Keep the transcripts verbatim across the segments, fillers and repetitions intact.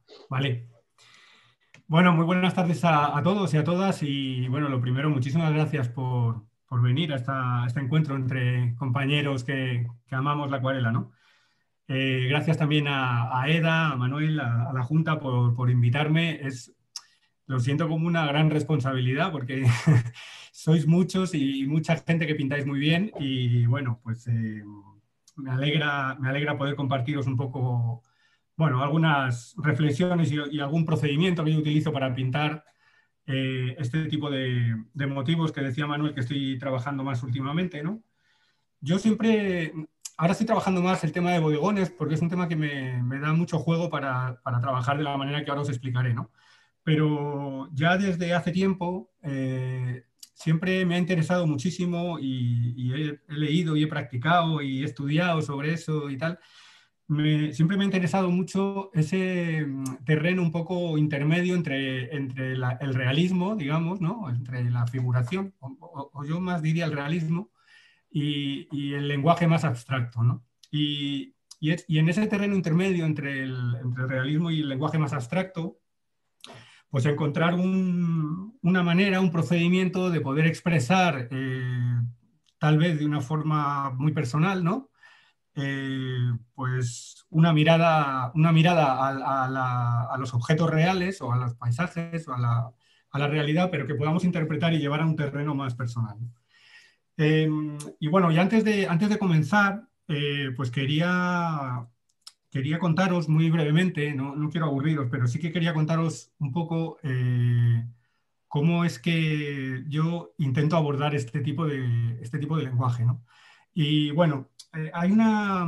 Vale. Bueno, muy buenas tardes a, a todos y a todas. Y bueno, lo primero, muchísimas gracias por, por venir a, esta- a este encuentro entre compañeros que, que amamos la acuarela, ¿no? Eh, gracias también a, a Eda, a Manuel, a, a la Junta por, por invitarme. Es, lo siento como una gran responsabilidad porque sois muchos y mucha gente que pintáis muy bien. Y bueno, pues eh, me alegra, me alegra poder compartiros un poco, bueno, algunas reflexiones y, y algún procedimiento que yo utilizo para pintar eh, este tipo de, de motivos que decía Manuel que estoy trabajando más últimamente, ¿no? Yo siempre, ahora estoy trabajando más el tema de bodegones porque es un tema que me, me da mucho juego para, para trabajar de la manera que ahora os explicaré, ¿no? Pero ya desde hace tiempo eh, siempre me ha interesado muchísimo y, y he, he leído y he practicado y he estudiado sobre eso y tal. Me- siempre me ha interesado mucho ese mm, terreno un poco intermedio entre, entre la- el realismo, digamos, ¿no? Entre la figuración, o, o- o yo más diría el realismo, y, y el lenguaje más abstracto, ¿no? Y, y es- y en ese terreno intermedio entre el, entre el realismo y el lenguaje más abstracto, pues encontrar un- una manera, un procedimiento de poder expresar, eh, tal vez de una forma muy personal, ¿no? Eh, pues una mirada, una mirada a, a la- a los objetos reales o a los paisajes o a la, a la realidad, pero que podamos interpretar y llevar a un terreno más personal. Eh, y bueno, y antes de, antes de comenzar, eh, pues quería, quería contaros muy brevemente, no, no quiero aburriros, pero sí que quería contaros un poco eh, cómo es que yo intento abordar este tipo de, este tipo de lenguaje, ¿no? Y bueno, eh, hay una...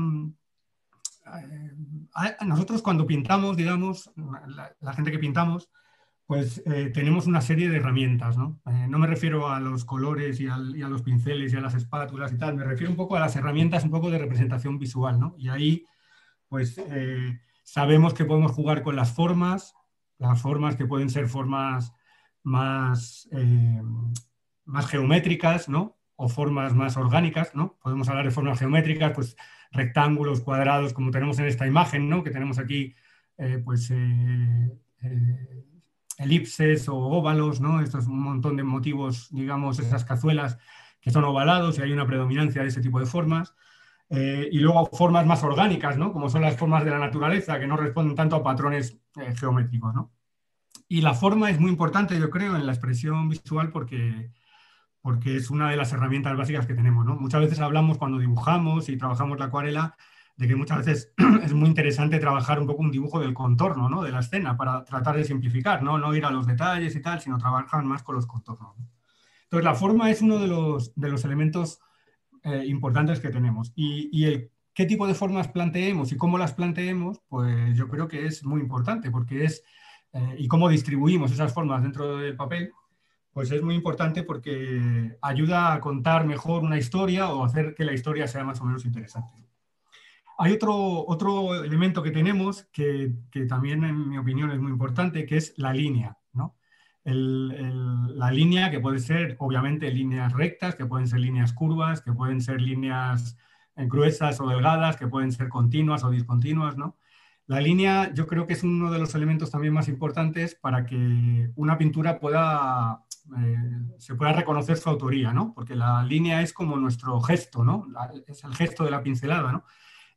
eh, nosotros cuando pintamos, digamos, la, la gente que pintamos, pues eh, tenemos una serie de herramientas, ¿no? Eh, no me refiero a los colores y, al- y a los pinceles y a las espátulas y tal, me refiero un poco a las herramientas un poco de representación visual, ¿no? Y ahí, pues, eh, sabemos que podemos jugar con las formas, las formas que pueden ser formas más, eh, más geométricas, ¿no? O formas más orgánicas, ¿no? Podemos hablar de formas geométricas, pues rectángulos, cuadrados, como tenemos en esta imagen, ¿no? Que tenemos aquí, eh, pues, eh, eh, elipses o óvalos, ¿no? Esto es un montón de motivos, digamos, esas cazuelas que son ovalados y hay una predominancia de ese tipo de formas. Eh, y luego formas más orgánicas, ¿no? Como son las formas de la naturaleza, que no responden tanto a patrones eh, geométricos, ¿no? Y la forma es muy importante, yo creo, en la expresión visual porque, porque es una de las herramientas básicas que tenemos, ¿no? Muchas veces hablamos cuando dibujamos y trabajamos la acuarela de que muchas veces es muy interesante trabajar un poco un dibujo del contorno, ¿no? De la escena para tratar de simplificar, ¿no? No ir a los detalles y tal, sino trabajar más con los contornos, ¿no? Entonces, la forma es uno de los, de los elementos eh, importantes que tenemos. Y, y, el qué tipo de formas planteemos y cómo las planteemos, pues yo creo que es muy importante, porque es, eh, y cómo distribuimos esas formas dentro del papel, pues es muy importante porque ayuda a contar mejor una historia o hacer que la historia sea más o menos interesante. Hay otro, otro elemento que tenemos que, que también, en mi opinión, es muy importante, que es la línea, ¿no? El, el, la línea que puede ser, obviamente, líneas rectas, que pueden ser líneas curvas, que pueden ser líneas gruesas o delgadas, que pueden ser continuas o discontinuas, ¿no? La línea yo creo que es uno de los elementos también más importantes para que una pintura pueda, eh, se pueda reconocer su autoría, ¿no? Porque la línea es como nuestro gesto, ¿no? La, es el gesto de la pincelada, ¿no?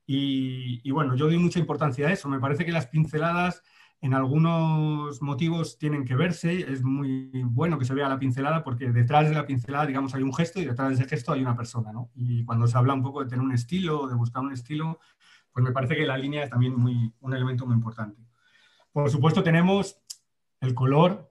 Y, y, bueno, yo doy mucha importancia a eso. Me parece que las pinceladas en algunos motivos tienen que verse. Es muy bueno que se vea la pincelada porque detrás de la pincelada, digamos, hay un gesto y detrás de ese gesto hay una persona, ¿no? Y cuando se habla un poco de tener un estilo, de buscar un estilo, pues me parece que la línea es también muy, un elemento muy importante. Por supuesto, tenemos el color,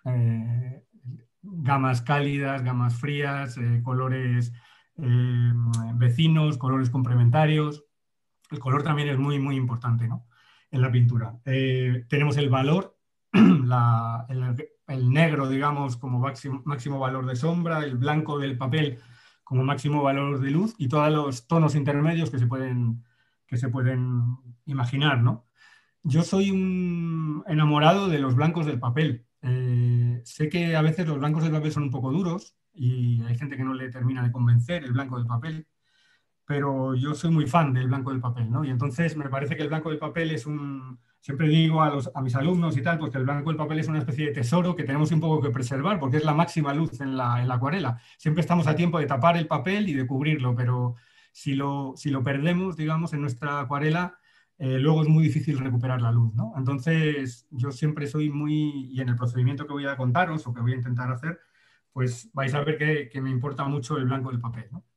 eh, gamas cálidas, gamas frías, eh, colores eh, vecinos, colores complementarios. El color también es muy, muy importante, ¿no? En la pintura. Eh, tenemos el valor, la, el, el, negro, digamos, como máximo, máximo valor de sombra, el blanco del papel como máximo valor de luz y todos los tonos intermedios que se pueden, que se pueden imaginar, ¿no? Yo soy un enamorado de los blancos del papel. Eh, sé que a veces los blancos del papel son un poco duros y hay gente que no le termina de convencer el blanco del papel, pero yo soy muy fan del blanco del papel, ¿no? Y entonces me parece que el blanco del papel es un... Siempre digo a, los, a mis alumnos y tal, pues que el blanco del papel es una especie de tesoro que tenemos un poco que preservar, porque es la máxima luz en la, en la acuarela. Siempre estamos a tiempo de tapar el papel y de cubrirlo, pero si lo, si lo perdemos, digamos, en nuestra acuarela, eh, luego es muy difícil recuperar la luz, ¿no? Entonces, yo siempre soy muy... Y en el procedimiento que voy a contaros o que voy a intentar hacer, pues vais a ver que, que me importa mucho el blanco del papel, ¿no?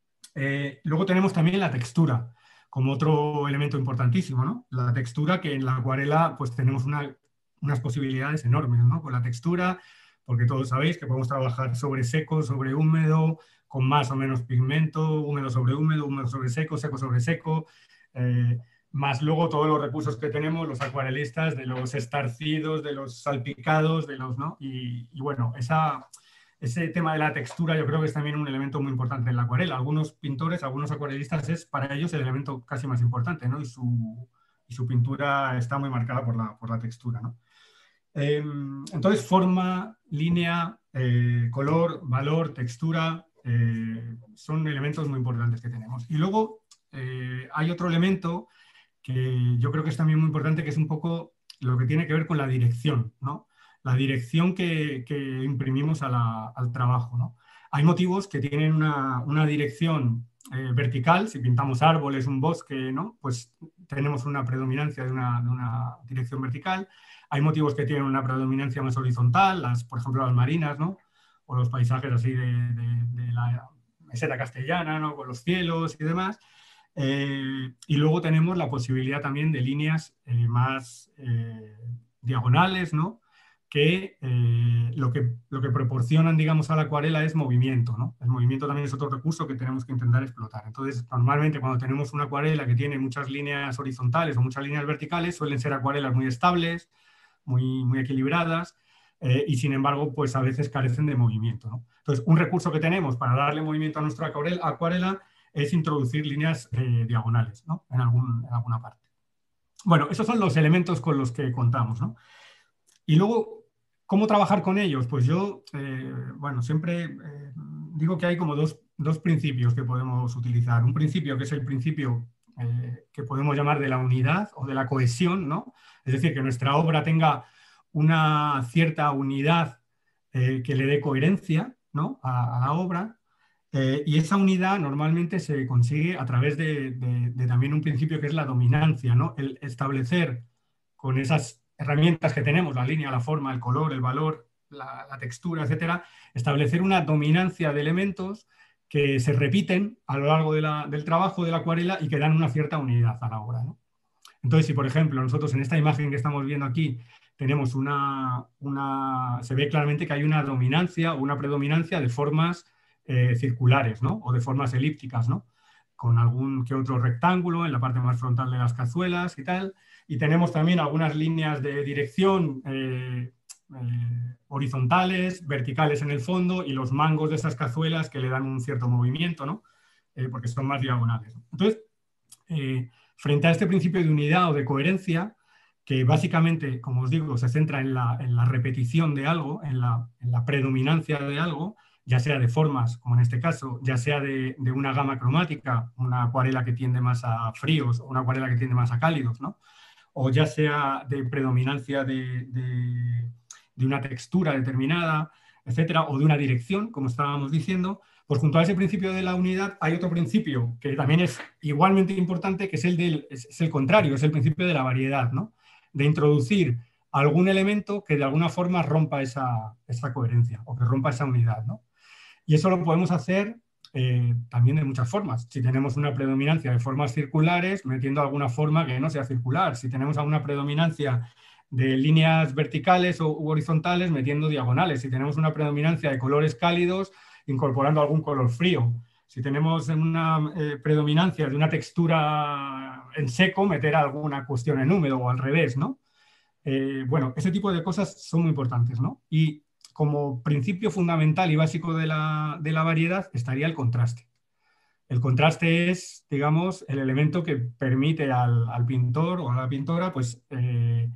Eh, luego tenemos también la textura, como otro elemento importantísimo, ¿no? La textura, que en la acuarela pues tenemos una, unas posibilidades enormes, ¿no? Con la textura, porque todos sabéis que podemos trabajar sobre seco, sobre húmedo, con más o menos pigmento, húmedo sobre húmedo, húmedo sobre seco, seco sobre seco, eh, más luego todos los recursos que tenemos los acuarelistas, de los estarcidos, de los salpicados, de los, ¿no? Y, y bueno, esa... Ese tema de la textura yo creo que es también un elemento muy importante en la acuarela. Algunos pintores, algunos acuarelistas es para ellos el elemento casi más importante, ¿no? Y su, y su pintura está muy marcada por la, por la textura, ¿no? Eh, entonces, forma, línea, eh, color, valor, textura, eh, son elementos muy importantes que tenemos. Y luego eh, hay otro elemento que yo creo que es también muy importante, que es un poco lo que tiene que ver con la dirección, ¿no? La dirección que, que imprimimos a la, al trabajo, ¿no? Hay motivos que tienen una, una dirección eh, vertical. Si pintamos árboles, un bosque, ¿no? Pues tenemos una predominancia de una, de una dirección vertical. Hay motivos que tienen una predominancia más horizontal, las, por ejemplo, las marinas, ¿no? O los paisajes así de, de, de la meseta castellana, ¿no? Con los cielos y demás. Eh, y luego tenemos la posibilidad también de líneas eh, más eh, diagonales, ¿no? Que, eh, lo que lo que proporcionan, digamos, a la acuarela es movimiento, ¿no? El movimiento también es otro recurso que tenemos que intentar explotar. Entonces, normalmente cuando tenemos una acuarela que tiene muchas líneas horizontales o muchas líneas verticales, suelen ser acuarelas muy estables, muy, muy equilibradas, eh, y sin embargo, pues a veces carecen de movimiento, ¿no? Entonces, un recurso que tenemos para darle movimiento a nuestra acuarela, acuarela es introducir líneas eh, diagonales, ¿no? En, algún, en alguna parte. Bueno, esos son los elementos con los que contamos, ¿no? Y luego, ¿cómo trabajar con ellos? Pues yo, eh, bueno, siempre eh, digo que hay como dos, dos principios que podemos utilizar. Un principio que es el principio eh, que podemos llamar de la unidad o de la cohesión, ¿no? Es decir, que nuestra obra tenga una cierta unidad eh, que le dé coherencia, ¿no? a, a la obra. Eh, y esa unidad normalmente se consigue a través de, de, de también un principio que es la dominancia, ¿no? El establecer con esas herramientas que tenemos, la línea, la forma, el color, el valor, la, la textura, etcétera, establecer una dominancia de elementos que se repiten a lo largo de la, del trabajo de la acuarela y que dan una cierta unidad a la obra, ¿no? Entonces, si por ejemplo nosotros en esta imagen que estamos viendo aquí tenemos una, una se ve claramente que hay una dominancia o una predominancia de formas eh, circulares, ¿no? O de formas elípticas, ¿no? Con algún que otro rectángulo en la parte más frontal de las cazuelas y tal. Y tenemos también algunas líneas de dirección eh, eh, horizontales, verticales en el fondo, y los mangos de esas cazuelas que le dan un cierto movimiento, ¿no? Eh, porque son más diagonales, ¿no? Entonces, eh, frente a este principio de unidad o de coherencia, que básicamente, como os digo, se centra en la, en la repetición de algo, en la, en la predominancia de algo, ya sea de formas, como en este caso, ya sea de, de una gama cromática, una acuarela que tiende más a fríos o una acuarela que tiende más a cálidos, ¿no? O ya sea de predominancia de, de, de una textura determinada, etcétera, o de una dirección, como estábamos diciendo. Pues junto a ese principio de la unidad hay otro principio que también es igualmente importante, que es el, del, es el contrario, es el principio de la variedad, ¿no? De introducir algún elemento que de alguna forma rompa esa, esa coherencia o que rompa esa unidad, ¿no? Y eso lo podemos hacer eh, también de muchas formas. Si tenemos una predominancia de formas circulares, metiendo alguna forma que no sea circular. Si tenemos alguna predominancia de líneas verticales o u horizontales, metiendo diagonales. Si tenemos una predominancia de colores cálidos, incorporando algún color frío. Si tenemos una eh, predominancia de una textura en seco, meter alguna cuestión en húmedo o al revés, ¿no? Eh, bueno, ese tipo de cosas son muy importantes, ¿no? Y como principio fundamental y básico de la, de la variedad estaría el contraste. El contraste es, digamos, el elemento que permite al, al pintor o a la pintora, pues, eh,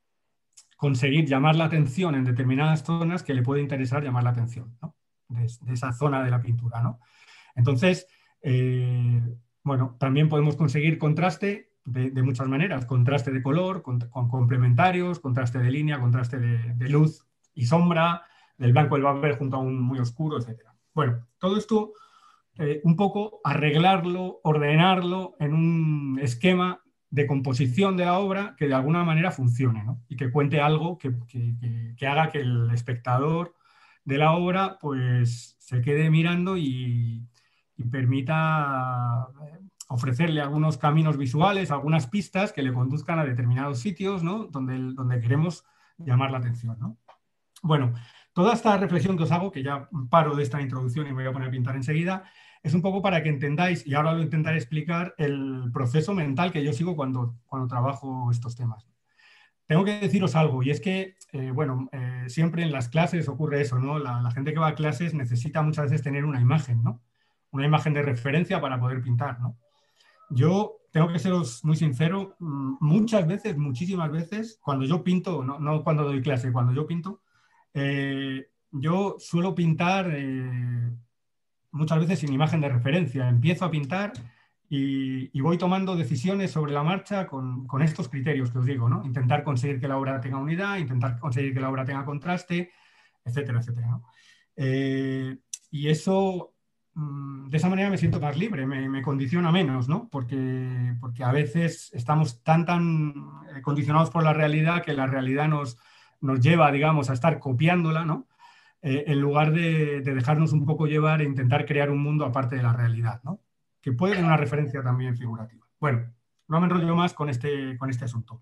conseguir llamar la atención en determinadas zonas que le puede interesar llamar la atención, ¿no? De, de esa zona de la pintura, ¿no? Entonces, eh, Bueno, también podemos conseguir contraste de, de muchas maneras, contraste de color, con, con complementarios, contraste de línea, contraste de, de luz y sombra, del blanco del papel junto a un muy oscuro, etcétera. Bueno, todo esto eh, un poco arreglarlo, ordenarlo en un esquema de composición de la obra que de alguna manera funcione, ¿no? Y que cuente algo que, que, que, que haga que el espectador de la obra pues se quede mirando y, y permita ofrecerle algunos caminos visuales, algunas pistas que le conduzcan a determinados sitios, ¿no? donde, donde queremos llamar la atención, ¿no? Bueno, toda esta reflexión que os hago, que ya paro de esta introducción y me voy a poner a pintar enseguida, es un poco para que entendáis, y ahora lo intentaré explicar, el proceso mental que yo sigo cuando, cuando trabajo estos temas. Tengo que deciros algo, y es que, eh, bueno, eh, siempre en las clases ocurre eso, ¿no? La, la gente que va a clases necesita muchas veces tener una imagen, ¿no? Una imagen de referencia para poder pintar, ¿no? Yo tengo que seros muy sincero, muchas veces, muchísimas veces, cuando yo pinto, no, no cuando doy clase, cuando yo pinto, eh, yo suelo pintar eh, muchas veces sin imagen de referencia. Empiezo a pintar y, y voy tomando decisiones sobre la marcha con, con estos criterios que os digo, ¿no? Intentar conseguir que la obra tenga unidad, intentar conseguir que la obra tenga contraste, etcétera, etcétera, ¿no? Eh, y eso, de esa manera me siento más libre, me, me condiciona menos, ¿no? Porque, porque a veces estamos tan, tan condicionados por la realidad que la realidad nos, nos lleva, digamos, a estar copiándola, ¿no? Eh, en lugar de, de dejarnos un poco llevar e intentar crear un mundo aparte de la realidad, ¿no? Que puede tener una referencia también figurativa. Bueno, no me enrollo más con este, con este asunto.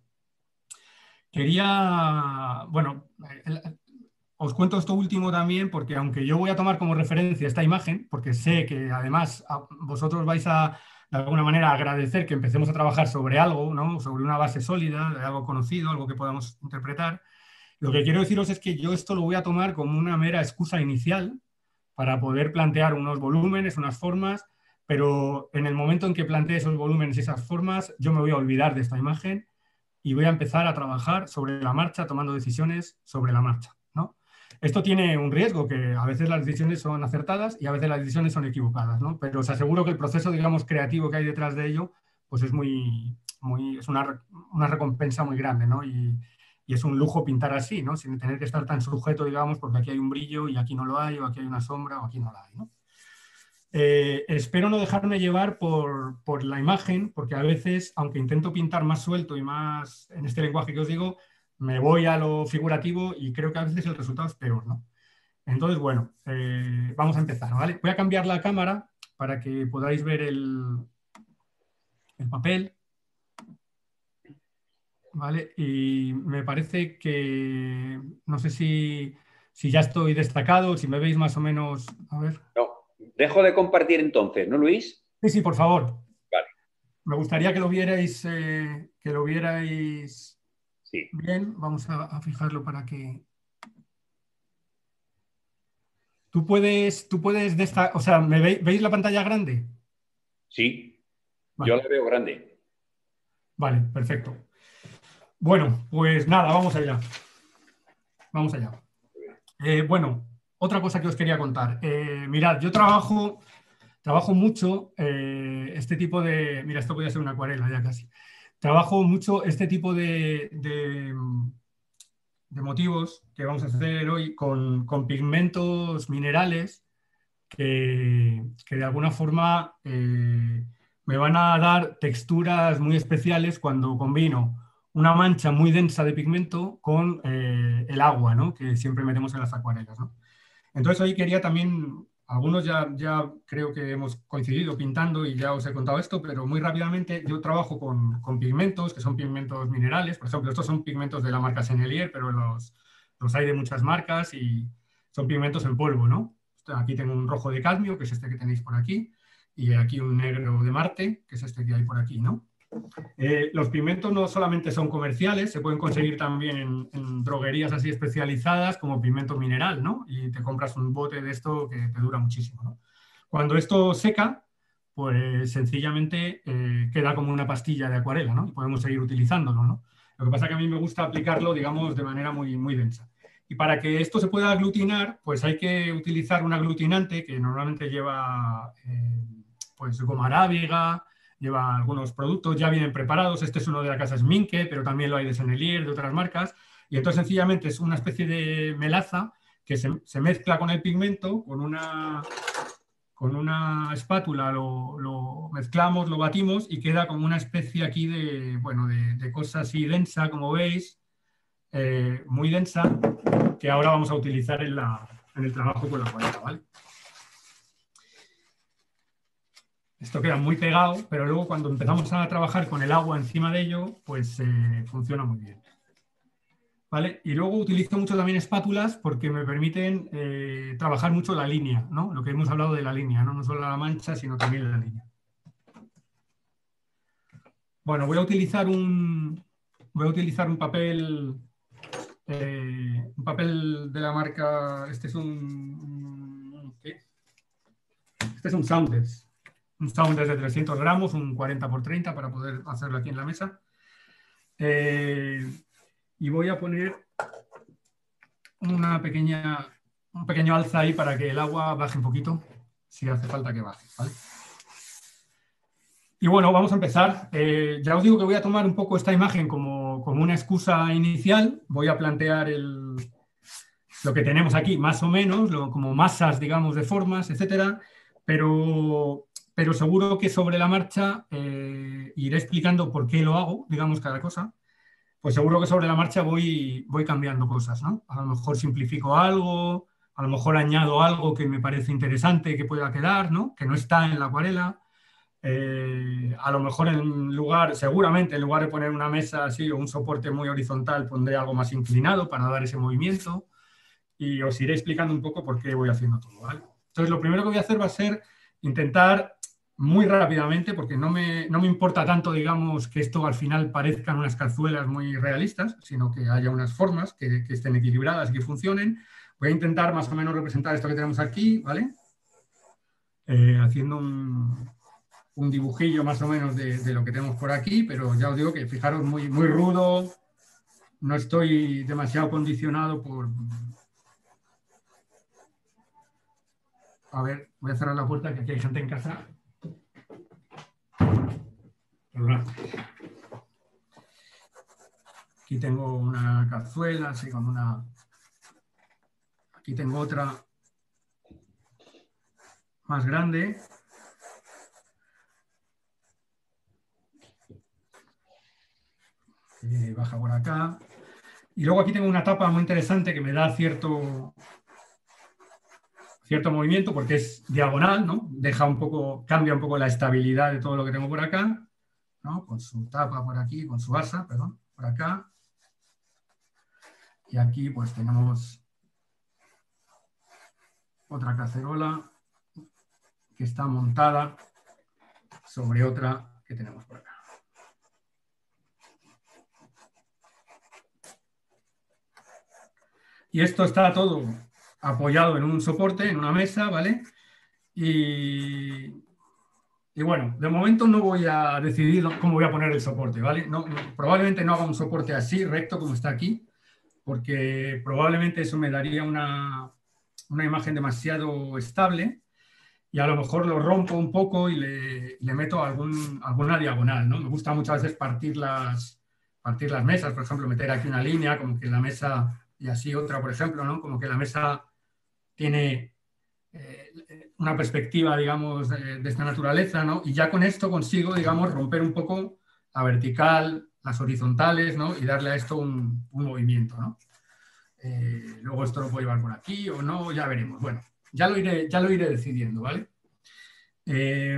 Quería, bueno, el, os cuento esto último también porque aunque yo voy a tomar como referencia esta imagen, porque sé que además vosotros vais a, de alguna manera, agradecer que empecemos a trabajar sobre algo, ¿no? Sobre una base sólida, de algo conocido, algo que podamos interpretar. Lo que quiero deciros es que yo esto lo voy a tomar como una mera excusa inicial para poder plantear unos volúmenes, unas formas, pero en el momento en que plantee esos volúmenes y esas formas, yo me voy a olvidar de esta imagen y voy a empezar a trabajar sobre la marcha, tomando decisiones sobre la marcha, ¿no? Esto tiene un riesgo, que a veces las decisiones son acertadas y a veces las decisiones son equivocadas, ¿no? Pero os aseguro que el proceso, digamos, creativo que hay detrás de ello, pues es muy, muy es una, una recompensa muy grande, ¿no? Y, y es un lujo pintar así, ¿no? Sin tener que estar tan sujeto, digamos, porque aquí hay un brillo y aquí no lo hay, o aquí hay una sombra, o aquí no la hay, ¿no? Eh, espero no dejarme llevar por, por la imagen, porque a veces, aunque intento pintar más suelto y más en este lenguaje que os digo, me voy a lo figurativo y creo que a veces el resultado es peor, ¿no? Entonces, bueno, eh, vamos a empezar, ¿vale? Voy a cambiar la cámara para que podáis ver el, el papel, ¿vale? Y me parece que, no sé si, si ya estoy destacado, si me veis más o menos, a ver. No, dejo de compartir entonces, ¿no, Luis? Sí, sí, por favor. Vale. Me gustaría que lo vierais, eh, que lo vierais Sí. bien. Vamos a, a fijarlo para que... Tú puedes, tú puedes destacar, o sea, ¿me veis, ¿veis la pantalla grande? Sí, Vale. Yo la veo grande. Vale, perfecto. Bueno, pues nada, vamos allá. Vamos allá. Eh, bueno, otra cosa que os quería contar. Eh, mirad, yo trabajo, trabajo mucho eh, este tipo de... Mira, esto podría ser una acuarela ya casi. Trabajo mucho este tipo de, de, de motivos que vamos a hacer hoy con, con pigmentos minerales que, que de alguna forma eh, me van a dar texturas muy especiales cuando combino una mancha muy densa de pigmento con eh, el agua, ¿no? Que siempre metemos en las acuarelas, ¿no? Entonces hoy quería también, algunos ya, ya creo que hemos coincidido pintando y ya os he contado esto, pero muy rápidamente yo trabajo con, con pigmentos, que son pigmentos minerales. Por ejemplo, estos son pigmentos de la marca Sennelier, pero los, los hay de muchas marcas y son pigmentos en polvo, ¿no? Aquí tengo un rojo de cadmio, que es este que tenéis por aquí, y aquí un negro de Marte, que es este que hay por aquí, ¿no? Eh, los pigmentos no solamente son comerciales, se pueden conseguir también en, en droguerías así especializadas como pigmento mineral, ¿no? Y te compras un bote de esto que te dura muchísimo, ¿no? Cuando esto seca, pues sencillamente eh, queda como una pastilla de acuarela, ¿no? Y podemos seguir utilizándolo, ¿no? Lo que pasa es que a mí me gusta aplicarlo, digamos, de manera muy, muy densa. Y para que esto se pueda aglutinar, pues hay que utilizar un aglutinante que normalmente lleva eh, pues goma arábiga, lleva algunos productos, ya vienen preparados. Este es uno de la casa Sminke, pero también lo hay de Sennelier, de otras marcas. Y entonces sencillamente es una especie de melaza que se, se mezcla con el pigmento, con una, con una espátula lo, lo mezclamos, lo batimos y queda como una especie aquí de, bueno, de, de cosa así densa, como veis, eh, muy densa, que ahora vamos a utilizar en, la, en el trabajo con la acuarela, ¿vale? Esto queda muy pegado, pero luego cuando empezamos a trabajar con el agua encima de ello, pues eh, funciona muy bien. ¿Vale? Y luego utilizo mucho también espátulas porque me permiten eh, trabajar mucho la línea, ¿no? Lo que hemos hablado de la línea, ¿no? No solo la mancha, sino también la línea. Bueno, voy a utilizar un, voy a utilizar un papel, eh, un papel de la marca, este es un, ¿qué? Este es un Saunders, un Saunders de trescientos gramos, un cuarenta por treinta para poder hacerlo aquí en la mesa. Eh, y voy a poner una pequeña, un pequeño alza ahí para que el agua baje un poquito, si hace falta que baje, ¿vale? Y bueno, vamos a empezar. Eh, ya os digo que voy a tomar un poco esta imagen como, como una excusa inicial. Voy a plantear el, lo que tenemos aquí, más o menos, lo, como masas, digamos, de formas, etcétera. Pero, pero seguro que sobre la marcha eh, iré explicando por qué lo hago, digamos, cada cosa. Pues seguro que sobre la marcha voy, voy cambiando cosas, ¿no? A lo mejor simplifico algo, a lo mejor añado algo que me parece interesante que pueda quedar, ¿no? Que no está en la acuarela. Eh, a lo mejor en lugar, seguramente en lugar de poner una mesa así o un soporte muy horizontal, pondré algo más inclinado para dar ese movimiento y os iré explicando un poco por qué voy haciendo todo, ¿vale? Entonces, lo primero que voy a hacer va a ser intentar muy rápidamente, porque no me, no me importa tanto, digamos, que esto al final parezcan unas cazuelas muy realistas, sino que haya unas formas que, que estén equilibradas y que funcionen. Voy a intentar más o menos representar esto que tenemos aquí, ¿vale? Eh, haciendo un, un dibujillo más o menos de, de lo que tenemos por aquí, pero ya os digo que fijaros muy, muy rudo, no estoy demasiado condicionado por... A ver, voy a cerrar la puerta que aquí hay gente en casa. Aquí tengo una cazuela, así con una... Aquí tengo otra más grande. Eh, baja por acá. Y luego aquí tengo una tapa muy interesante que me da cierto, cierto movimiento porque es diagonal, ¿no? Deja un poco, cambia un poco la estabilidad de todo lo que tengo por acá, ¿no? Con su tapa por aquí, con su asa, perdón, por acá. Y aquí pues tenemos otra cacerola que está montada sobre otra que tenemos por acá. Y esto está todo apoyado en un soporte, en una mesa, ¿vale? Y, y bueno, de momento no voy a decidir cómo voy a poner el soporte, ¿vale? No, no, probablemente no haga un soporte así, recto, como está aquí, porque probablemente eso me daría una, una imagen demasiado estable y a lo mejor lo rompo un poco y le, le meto algún, alguna diagonal, ¿no? Me gusta muchas veces partir las, partir las mesas, por ejemplo, meter aquí una línea, como que la mesa... Y así otra, por ejemplo, ¿no? Como que la mesa tiene eh, una perspectiva, digamos, de, de esta naturaleza, ¿no? Y ya con esto consigo, digamos, romper un poco la vertical, las horizontales, ¿no? Y darle a esto un, un movimiento, ¿no? Eh, luego esto lo puedo llevar por aquí o no, ya veremos. Bueno, ya lo iré, ya lo iré decidiendo, ¿vale? Eh,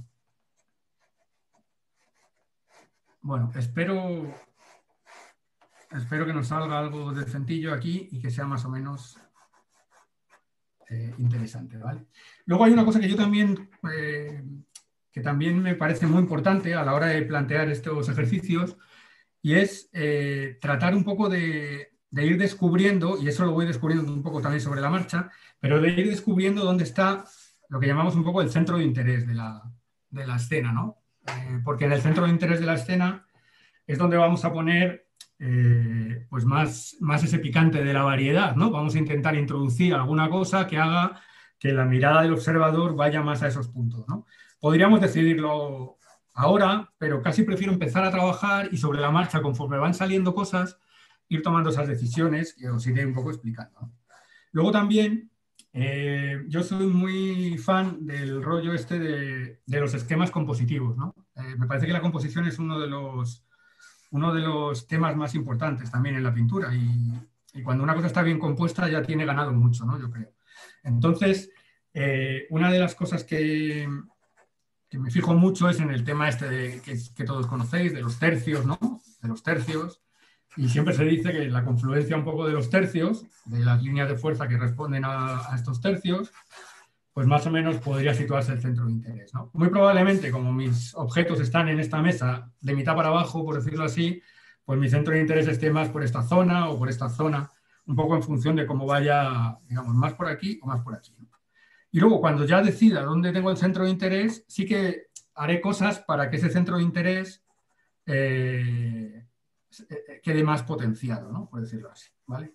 bueno, espero... Espero que nos salga algo decentillo aquí y que sea más o menos eh, interesante, ¿vale? Luego hay una cosa que yo también, eh, que también me parece muy importante a la hora de plantear estos ejercicios y es eh, tratar un poco de, de ir descubriendo, y eso lo voy descubriendo un poco también sobre la marcha, pero de ir descubriendo dónde está lo que llamamos un poco el centro de interés de la, de la escena, ¿no? Eh, porque en el centro de interés de la escena es donde vamos a poner Eh, pues más, más ese picante de la variedad, ¿no? Vamos a intentar introducir alguna cosa que haga que la mirada del observador vaya más a esos puntos, ¿no? Podríamos decidirlo ahora, pero casi prefiero empezar a trabajar y sobre la marcha, conforme van saliendo cosas, ir tomando esas decisiones y os iré un poco explicando, ¿no? Luego también, eh, yo soy muy fan del rollo este de, de los esquemas compositivos, ¿no? Eh, me parece que la composición es uno de los, uno de los temas más importantes también en la pintura y, y cuando una cosa está bien compuesta ya tiene ganado mucho, ¿no? Yo creo. Entonces, eh, una de las cosas que, que me fijo mucho es en el tema este de, que, que todos conocéis, de los tercios, ¿no? De los tercios. Y siempre se dice que la confluencia un poco de los tercios, de las líneas de fuerza que responden a, a estos tercios, pues más o menos podría situarse el centro de interés, ¿no? Muy probablemente, como mis objetos están en esta mesa de mitad para abajo, por decirlo así, pues mi centro de interés esté más por esta zona o por esta zona, un poco en función de cómo vaya, digamos, más por aquí o más por aquí, ¿no? Y luego, cuando ya decida dónde tengo el centro de interés, sí que haré cosas para que ese centro de interés eh, quede más potenciado, ¿no? Por decirlo así, ¿vale?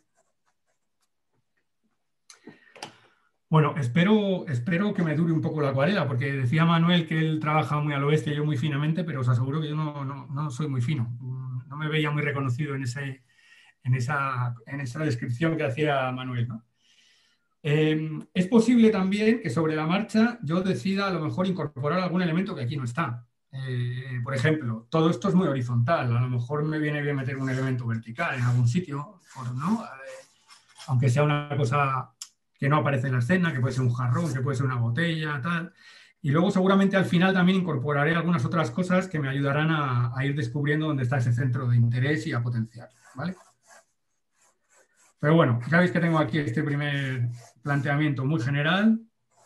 Bueno, espero, espero que me dure un poco la acuarela, porque decía Manuel que él trabaja muy al oeste y yo muy finamente, pero os aseguro que yo no, no, no soy muy fino. No me veía muy reconocido en, ese, en, esa, en esa descripción que hacía Manuel, ¿no? Eh, es posible también que sobre la marcha yo decida a lo mejor incorporar algún elemento que aquí no está. Eh, por ejemplo, todo esto es muy horizontal. A lo mejor me viene bien meter un elemento vertical en algún sitio, ¿no? Eh, aunque sea una cosa que no aparece en la escena, que puede ser un jarrón, que puede ser una botella, tal. Y luego seguramente al final también incorporaré algunas otras cosas que me ayudarán a, a ir descubriendo dónde está ese centro de interés y a potenciarlo, ¿vale? Pero bueno, ya veis que tengo aquí este primer planteamiento muy general.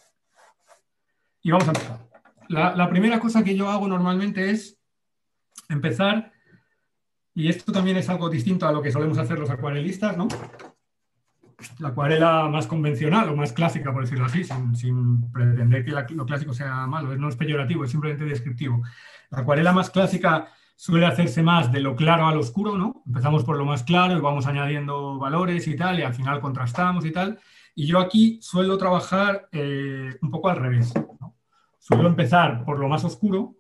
Y vamos a empezar. La, la primera cosa que yo hago normalmente es empezar, y esto también es algo distinto a lo que solemos hacer los acuarelistas, ¿no? La acuarela más convencional o más clásica, por decirlo así, sin, sin pretender que la, lo clásico sea malo, no es peyorativo, es simplemente descriptivo. La acuarela más clásica suele hacerse más de lo claro a lo oscuro, ¿no? Empezamos por lo más claro y vamos añadiendo valores y tal, y al final contrastamos y tal. Y yo aquí suelo trabajar eh, un poco al revés, ¿no? Suelo empezar por lo más oscuro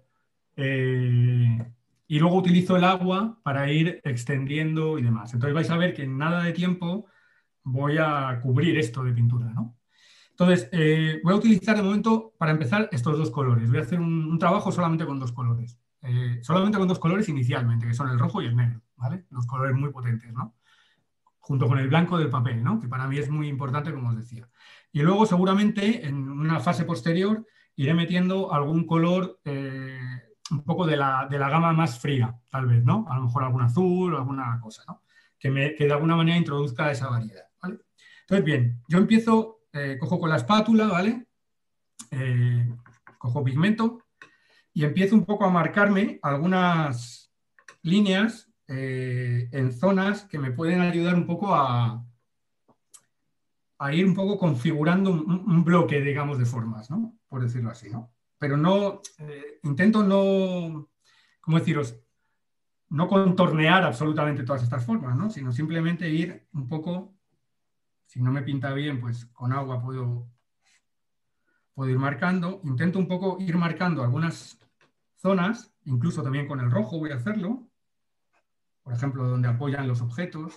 eh, y luego utilizo el agua para ir extendiendo y demás. Entonces vais a ver que en nada de tiempo voy a cubrir esto de pintura, ¿no? Entonces, eh, voy a utilizar de momento, para empezar, estos dos colores. Voy a hacer un, un trabajo solamente con dos colores. Eh, solamente con dos colores inicialmente, que son el rojo y el negro, ¿vale? Los colores muy potentes, ¿no? Junto con el blanco del papel, ¿no? Que para mí es muy importante, como os decía. Y luego, seguramente, en una fase posterior, iré metiendo algún color eh, un poco de la, de la gama más fría, tal vez, ¿no? A lo mejor algún azul o alguna cosa, ¿no? Que, me, que de alguna manera introduzca esa variedad, ¿vale? Entonces, bien, yo empiezo, eh, cojo con la espátula, ¿vale? Eh, cojo pigmento y empiezo un poco a marcarme algunas líneas eh, en zonas que me pueden ayudar un poco a, a ir un poco configurando un, un bloque, digamos, de formas, ¿no? Por decirlo así, ¿no? Pero no, eh, intento no, ¿cómo deciros? No contornear absolutamente todas estas formas, ¿no? Sino simplemente ir un poco, si no me pinta bien, pues con agua puedo, puedo ir marcando. Intento un poco ir marcando algunas zonas, incluso también con el rojo voy a hacerlo. Por ejemplo, donde apoyan los objetos.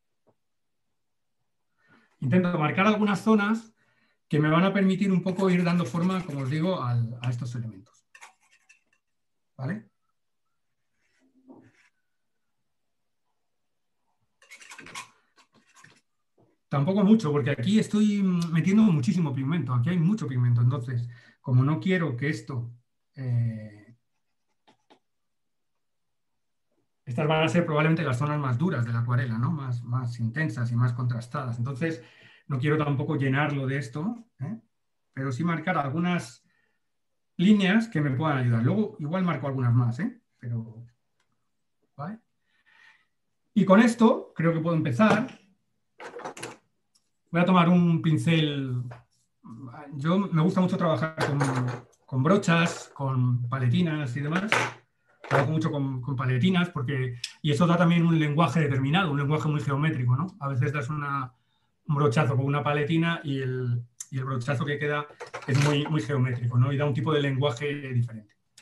Intento marcar algunas zonas que me van a permitir un poco ir dando forma, como os digo, al, a estos elementos. ¿Vale? Tampoco mucho, porque aquí estoy metiendo muchísimo pigmento. Aquí hay mucho pigmento. Entonces, como no quiero que esto... Eh, estas van a ser probablemente las zonas más duras de la acuarela, ¿no? Más, más intensas y más contrastadas. Entonces, no quiero tampoco llenarlo de esto, ¿eh? Pero sí marcar algunas líneas que me puedan ayudar. Luego, igual marco algunas más, ¿eh? Pero, ¿vale? Y con esto, creo que puedo empezar. Voy a tomar un pincel. Yo me gusta mucho trabajar con, con brochas, con paletinas y demás. Trabajo mucho con, con paletinas porque, y eso da también un lenguaje determinado, un lenguaje muy geométrico, ¿no? A veces das una, un brochazo con una paletina y el, y el brochazo que queda es muy, muy geométrico, ¿no? Y da un tipo de lenguaje diferente.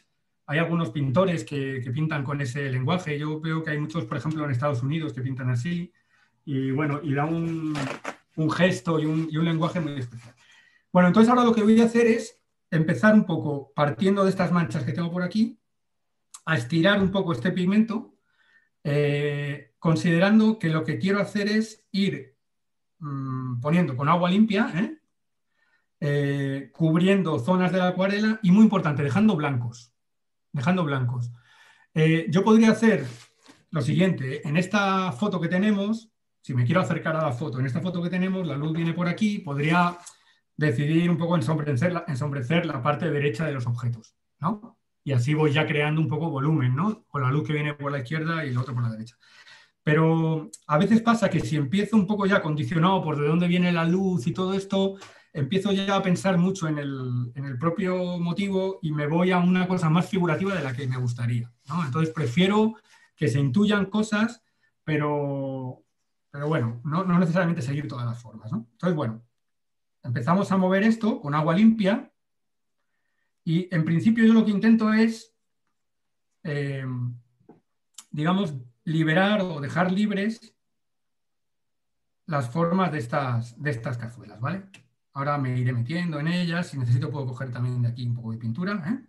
hay algunos pintores que, que pintan con ese lenguaje. Yo veo que hay muchos, por ejemplo, en Estados Unidos que pintan así. Y bueno, y da un, un gesto y un, y un lenguaje muy especial. Bueno, entonces ahora lo que voy a hacer es empezar un poco, partiendo de estas manchas que tengo por aquí, a estirar un poco este pigmento, eh, considerando que lo que quiero hacer es ir mmm, poniendo con agua limpia, ¿eh? Eh, cubriendo zonas de la acuarela y, muy importante, dejando blancos. Dejando blancos. Eh, yo podría hacer lo siguiente. En esta foto que tenemos, si me quiero acercar a la foto, en esta foto que tenemos, la luz viene por aquí, podría decidir un poco ensombrecer la, ensombrecer la parte derecha de los objetos, ¿no? Y así voy ya creando un poco volumen, ¿no? Con la luz que viene por la izquierda y el otro por la derecha. Pero a veces pasa que si empiezo un poco ya condicionado por de dónde viene la luz y todo esto, empiezo ya a pensar mucho en el, en el propio motivo y me voy a una cosa más figurativa de la que me gustaría, ¿no? Entonces prefiero que se intuyan cosas, pero, pero bueno, no, no necesariamente seguir todas las formas, ¿no? Entonces, bueno, empezamos a mover esto con agua limpia y en principio yo lo que intento es, eh, digamos, liberar o dejar libres las formas de estas, de estas cazuelas, ¿vale? Ahora me iré metiendo en ellas. Si necesito puedo coger también de aquí un poco de pintura, ¿eh?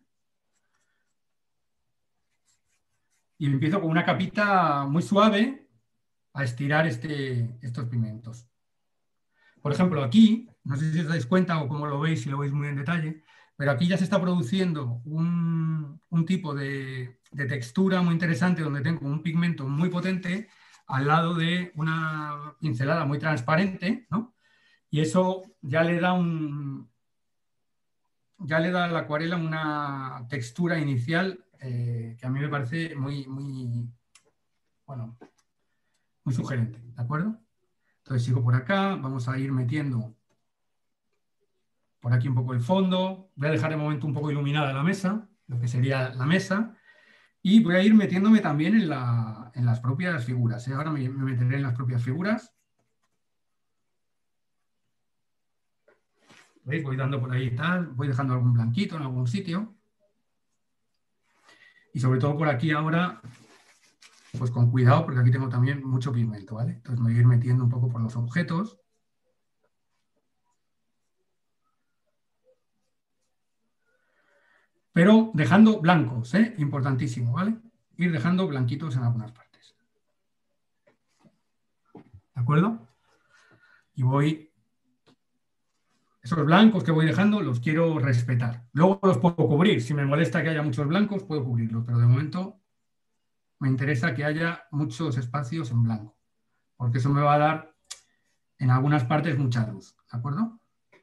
Y empiezo con una capita muy suave a estirar este, estos pigmentos. Por ejemplo, aquí, no sé si os dais cuenta o cómo lo veis, si lo veis muy en detalle, pero aquí ya se está produciendo un, un tipo de, de textura muy interesante donde tengo un pigmento muy potente al lado de una pincelada muy transparente, ¿no? Y eso ya le da un, ya le da a la acuarela una textura inicial eh, que a mí me parece muy, muy, bueno, muy sugerente, ¿de acuerdo? Entonces sigo por acá, vamos a ir metiendo por aquí un poco el fondo, voy a dejar de momento un poco iluminada la mesa, lo que sería la mesa, y voy a ir metiéndome también en, la, en las propias figuras, ¿eh? Ahora me, me meteré en las propias figuras. ¿Veis? Voy dando por ahí y tal, voy dejando algún blanquito en algún sitio. Y sobre todo por aquí ahora, pues con cuidado, porque aquí tengo también mucho pigmento, ¿vale? Entonces me voy a ir metiendo un poco por los objetos. Pero dejando blancos, ¿eh? Importantísimo, ¿vale? Ir dejando blanquitos en algunas partes. ¿De acuerdo? Y voy... Esos blancos que voy dejando los quiero respetar. Luego los puedo cubrir. Si me molesta que haya muchos blancos, puedo cubrirlos. Pero de momento me interesa que haya muchos espacios en blanco. Porque eso me va a dar en algunas partes mucha luz. ¿De acuerdo?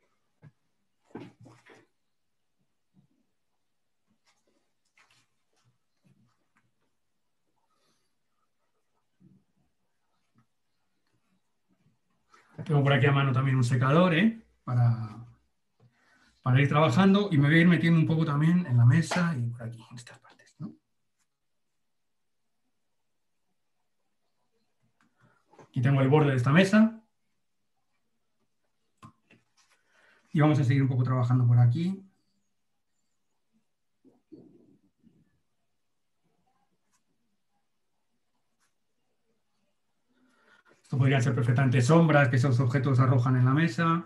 Tengo por aquí a mano también un secador, ¿eh? Para, para ir trabajando y me voy a ir metiendo un poco también en la mesa y por aquí, en estas partes, ¿no? Aquí tengo el borde de esta mesa. Y vamos a seguir un poco trabajando por aquí. Esto podrían ser perfectamente sombras que esos objetos arrojan en la mesa.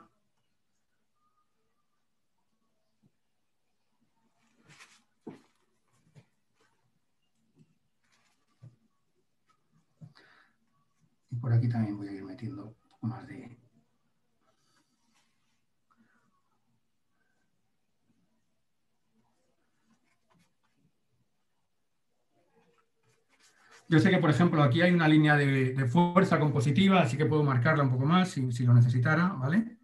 Y por aquí también voy a ir metiendo un poco más de... Yo sé que, por ejemplo, aquí hay una línea de, de fuerza compositiva, así que puedo marcarla un poco más si, si lo necesitara, ¿vale?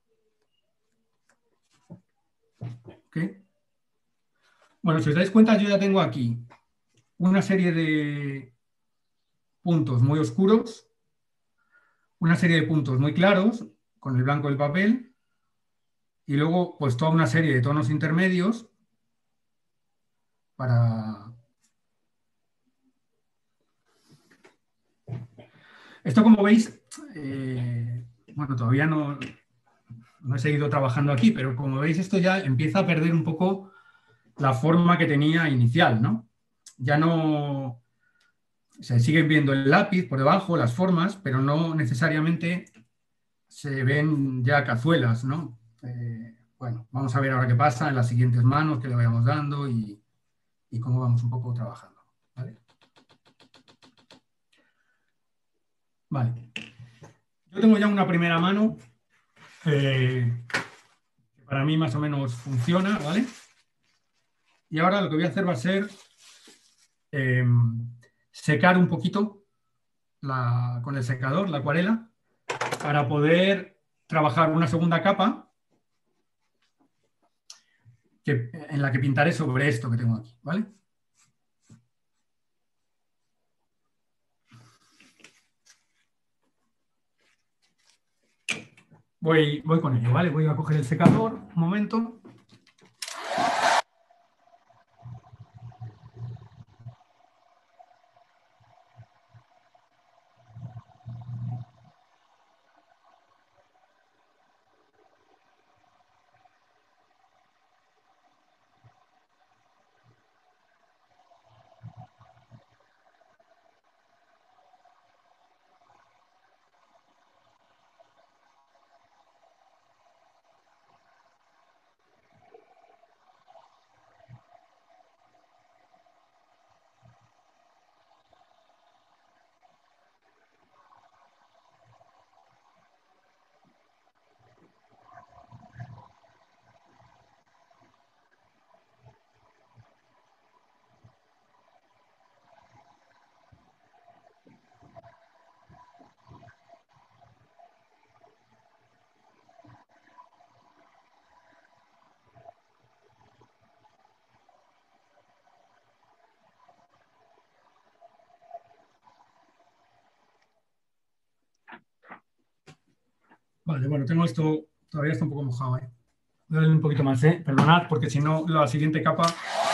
¿Okay? Bueno, si os dais cuenta, yo ya tengo aquí una serie de puntos muy oscuros, una serie de puntos muy claros, con el blanco del papel, y luego pues toda una serie de tonos intermedios para... Esto, como veis, eh, bueno, todavía no, no he seguido trabajando aquí, pero como veis esto ya empieza a perder un poco la forma que tenía inicial, ¿no? Ya no se sigue viendo el lápiz por debajo, las formas, pero no necesariamente se ven ya cazuelas, ¿no? Eh, bueno, vamos a ver ahora qué pasa en las siguientes manos que le vayamos dando y, y cómo vamos un poco trabajando, ¿vale? Vale. Yo tengo ya una primera mano eh, que para mí más o menos funciona, ¿vale? Y ahora lo que voy a hacer va a ser eh, secar un poquito la, con el secador, la acuarela, para poder trabajar una segunda capa que, en la que pintaré sobre esto que tengo aquí, ¿vale? Voy, voy con ello, ¿vale? Voy a coger el secador, un momento. Vale, bueno, tengo esto, todavía está un poco mojado, ¿eh? Voy a darle un poquito más, ¿eh? Perdonad, porque si no, la siguiente capa...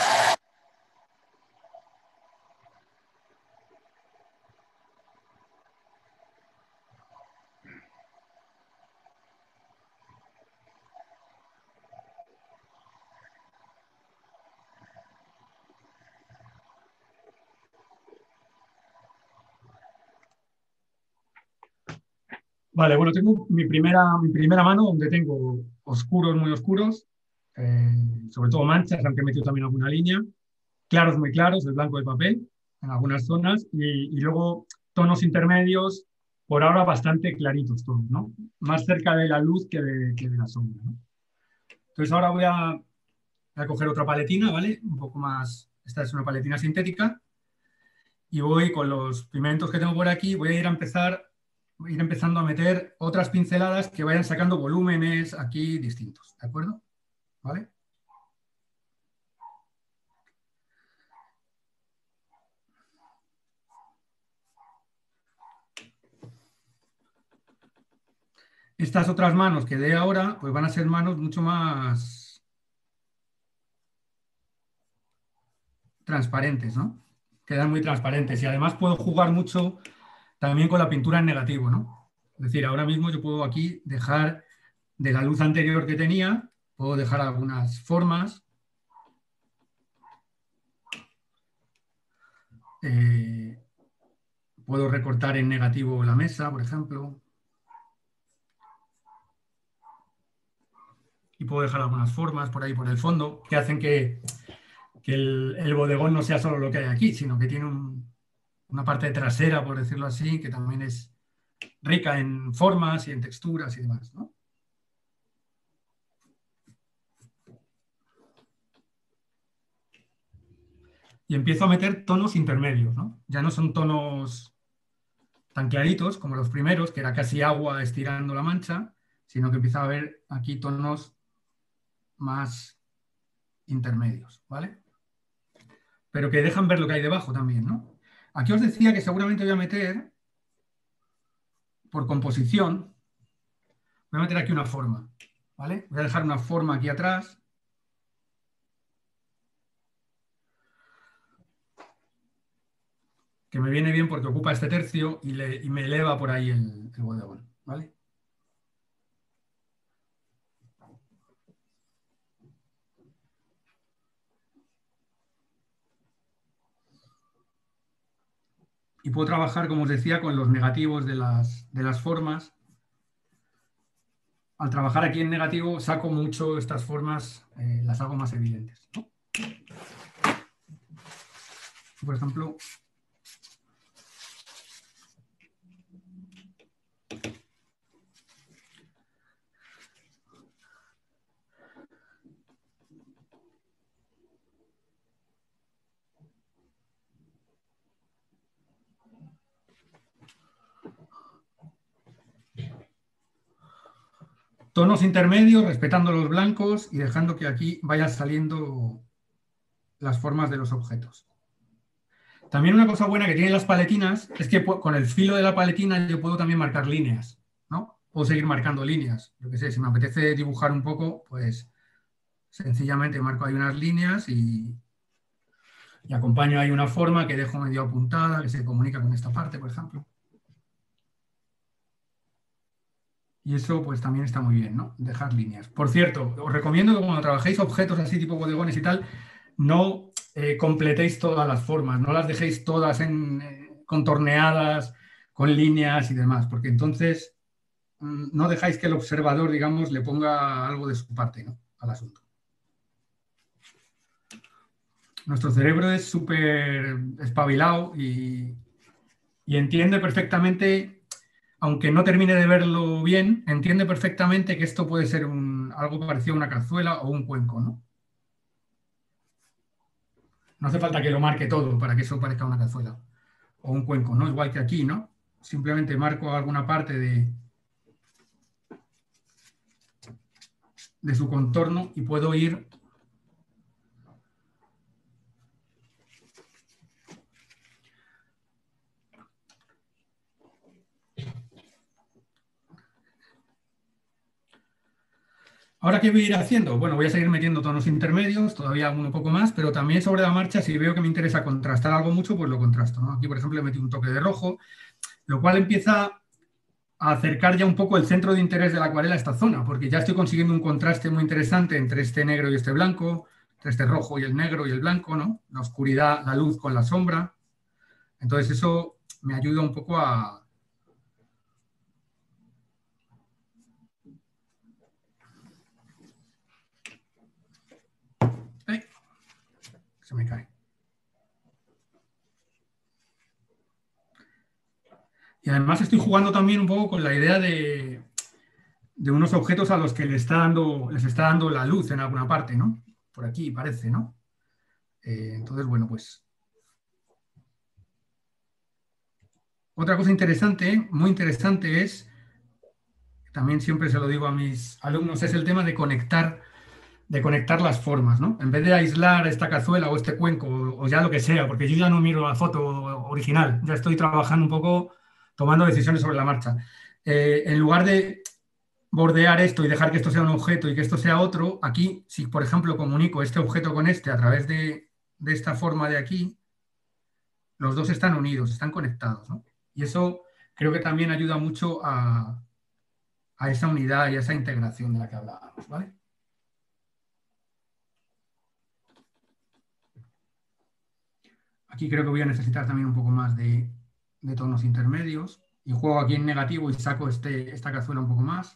Vale, bueno, tengo mi primera, mi primera mano donde tengo oscuros muy oscuros, eh, sobre todo manchas, aunque he metido también alguna línea, claros muy claros, el blanco del papel en algunas zonas, y, y luego tonos intermedios, por ahora bastante claritos todos, ¿no? Más cerca de la luz que de, que de la sombra, ¿no? Entonces ahora voy a, voy a coger otra paletina, ¿vale? Un poco más, esta es una paletina sintética, y voy con los pigmentos que tengo por aquí, voy a ir a empezar, voy a ir empezando a meter otras pinceladas que vayan sacando volúmenes aquí distintos, ¿de acuerdo? ¿Vale? Estas otras manos que dé ahora, pues van a ser manos mucho más transparentes, ¿no? Quedan muy transparentes y además puedo jugar mucho también con la pintura en negativo, ¿no? Es decir, ahora mismo yo puedo aquí dejar de la luz anterior que tenía, puedo dejar algunas formas. Eh, puedo recortar en negativo la mesa, por ejemplo. Y puedo dejar algunas formas por ahí por el fondo que hacen que, que el, el bodegón no sea solo lo que hay aquí, sino que tiene un, una parte trasera, por decirlo así, que también es rica en formas y en texturas y demás, ¿no? Y empiezo a meter tonos intermedios, ¿no? Ya no son tonos tan claritos como los primeros, que era casi agua estirando la mancha, sino que empieza a haber aquí tonos más intermedios, ¿vale? Pero que dejan ver lo que hay debajo también, ¿no? Aquí os decía que seguramente voy a meter, por composición, voy a meter aquí una forma, ¿vale? Voy a dejar una forma aquí atrás. Que me viene bien porque ocupa este tercio y, le, y me eleva por ahí el, el bodegón, ¿vale? y puedo trabajar, como os decía, con los negativos de las, de las formas. Al trabajar aquí en negativo saco mucho estas formas, eh, las hago más evidentes, ¿no? Por ejemplo, tonos intermedios, respetando los blancos y dejando que aquí vayan saliendo las formas de los objetos. También una cosa buena que tienen las paletinas es que con el filo de la paletina yo puedo también marcar líneas, ¿no? Puedo seguir marcando líneas. Yo qué sé, si me apetece dibujar un poco, pues sencillamente marco ahí unas líneas y, y acompaño ahí una forma que dejo medio apuntada, que se comunica con esta parte, por ejemplo. Y eso pues también está muy bien, ¿no? Dejar líneas. Por cierto, os recomiendo que cuando trabajéis objetos así tipo bodegones y tal, no eh, completéis todas las formas, no las dejéis todas en, eh, contorneadas, con líneas y demás, porque entonces mmm, no dejáis que el observador, digamos, le ponga algo de su parte, ¿no?, al asunto. Nuestro cerebro es súper espabilado y, y entiende perfectamente, aunque no termine de verlo bien, entiende perfectamente que esto puede ser un, algo parecido a una cazuela o un cuenco, ¿no? No hace falta que lo marque todo para que eso parezca una cazuela o un cuenco, ¿no? Igual que aquí, ¿no? Simplemente marco alguna parte de, de su contorno y puedo ir ¿Ahora qué voy a ir haciendo? Bueno, voy a seguir metiendo tonos intermedios, todavía un poco más, pero también sobre la marcha, si veo que me interesa contrastar algo mucho, pues lo contrasto, ¿no? Aquí, por ejemplo, he metido un toque de rojo, lo cual empieza a acercar ya un poco el centro de interés de la acuarela a esta zona, porque ya estoy consiguiendo un contraste muy interesante entre este negro y este blanco, entre este rojo y el negro y el blanco, ¿no? La oscuridad, la luz con la sombra. Entonces eso me ayuda un poco a... ¡Ay! Se me cae. Y además estoy jugando también un poco con la idea de, de unos objetos a los que les está, dando, les está dando la luz en alguna parte, ¿no? Por aquí parece, ¿no? Eh, entonces, bueno, pues... Otra cosa interesante, muy interesante es, también siempre se lo digo a mis alumnos, es el tema de conectar, de conectar las formas, ¿no? En vez de aislar esta cazuela o este cuenco o, o ya lo que sea, porque yo ya no miro la foto original, ya estoy trabajando un poco, tomando decisiones sobre la marcha. Eh, en lugar de bordear esto y dejar que esto sea un objeto y que esto sea otro, aquí, si por ejemplo comunico este objeto con este a través de, de esta forma de aquí, los dos están unidos, están conectados, ¿no? Y eso creo que también ayuda mucho a, a esa unidad y a esa integración de la que hablábamos, ¿vale? Aquí creo que voy a necesitar también un poco más de, de tonos intermedios. Y juego aquí en negativo y saco este, esta cazuela un poco más.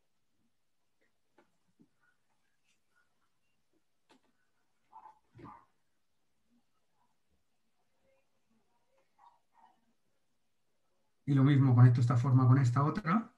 Y lo mismo, conecto esta forma con esta otra.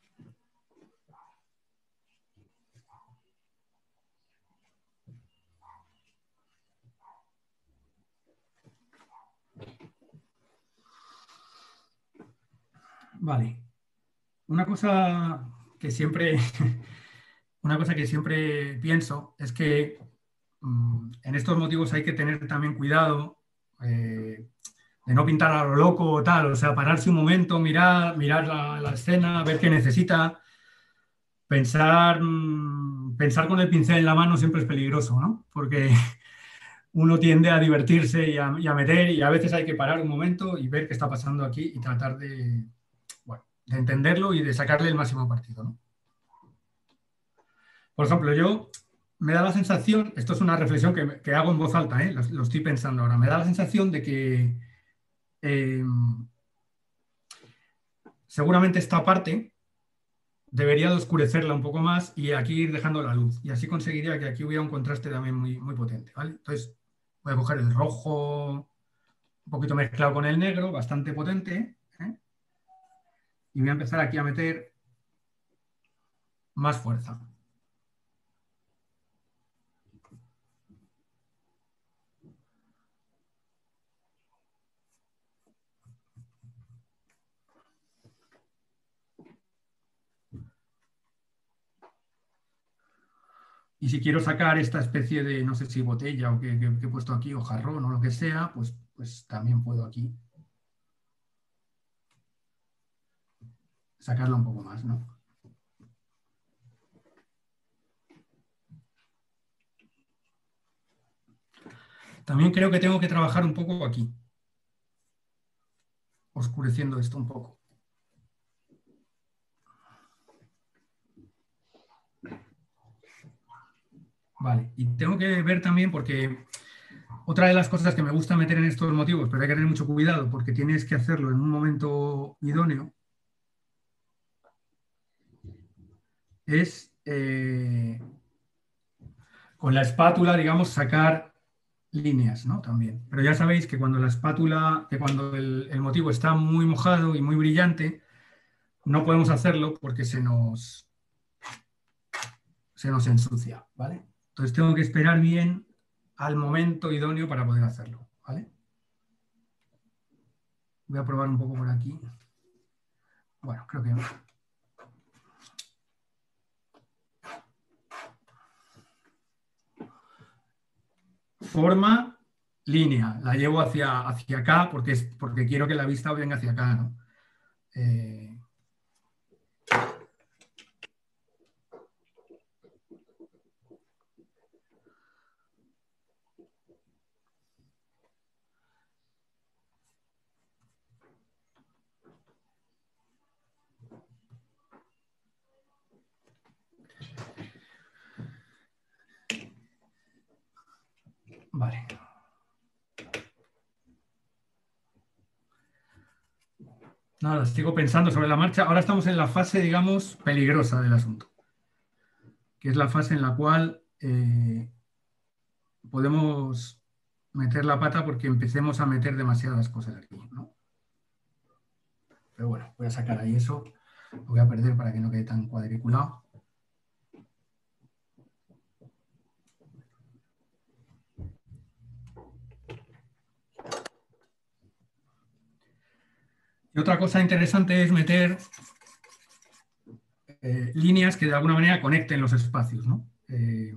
Vale. Una cosa que siempre, una cosa que siempre pienso es que mmm, en estos motivos hay que tener también cuidado eh, de no pintar a lo loco o tal, o sea, pararse un momento, mirar, mirar la, la escena, ver qué necesita. Pensar, mmm, pensar con el pincel en la mano siempre es peligroso, ¿no? Porque uno tiende a divertirse y a, y a meter, y a veces hay que parar un momento y ver qué está pasando aquí y tratar de, bueno, de entenderlo y de sacarle el máximo partido, ¿no? Por ejemplo, yo me da la sensación, esto es una reflexión que, que hago en voz alta, ¿eh? lo, lo estoy pensando ahora, me da la sensación de que eh, seguramente esta parte debería de oscurecerla un poco más y aquí ir dejando la luz. Y así conseguiría que aquí hubiera un contraste también muy, muy potente, ¿vale? Entonces voy a coger el rojo un poquito mezclado con el negro, bastante potente, ¿eh? Y voy a empezar aquí a meter más fuerza. Y si quiero sacar esta especie de, no sé si botella o que, que- que he puesto aquí, o jarrón o lo que sea, pues, pues también puedo aquí sacarla un poco más, ¿no? También creo que tengo que trabajar un poco aquí, oscureciendo esto un poco. Vale, y tengo que ver también porque otra de las cosas que me gusta meter en estos motivos, pero hay que tener mucho cuidado porque tienes que hacerlo en un momento idóneo, es eh, con la espátula, digamos, sacar líneas, ¿no? También. Pero ya sabéis que cuando la espátula, que cuando el, el motivo está muy mojado y muy brillante, no podemos hacerlo porque se nos, se nos ensucia, ¿vale? Entonces tengo que esperar bien al momento idóneo para poder hacerlo, ¿vale? Voy a probar un poco por aquí. Bueno, creo que... Forma, línea. La llevo hacia, hacia acá porque, es, porque quiero que la vista venga hacia acá, ¿no? Eh, vale. Nada, sigo pensando sobre la marcha. Ahora estamos en la fase, digamos, peligrosa del asunto, que es la fase en la cual eh, podemos meter la pata porque empecemos a meter demasiadas cosas aquí, ¿no? Pero bueno, voy a sacar ahí eso. Lo voy a perder para que no quede tan cuadriculado. Y otra cosa interesante es meter eh, líneas que de alguna manera conecten los espacios, ¿no? Eh,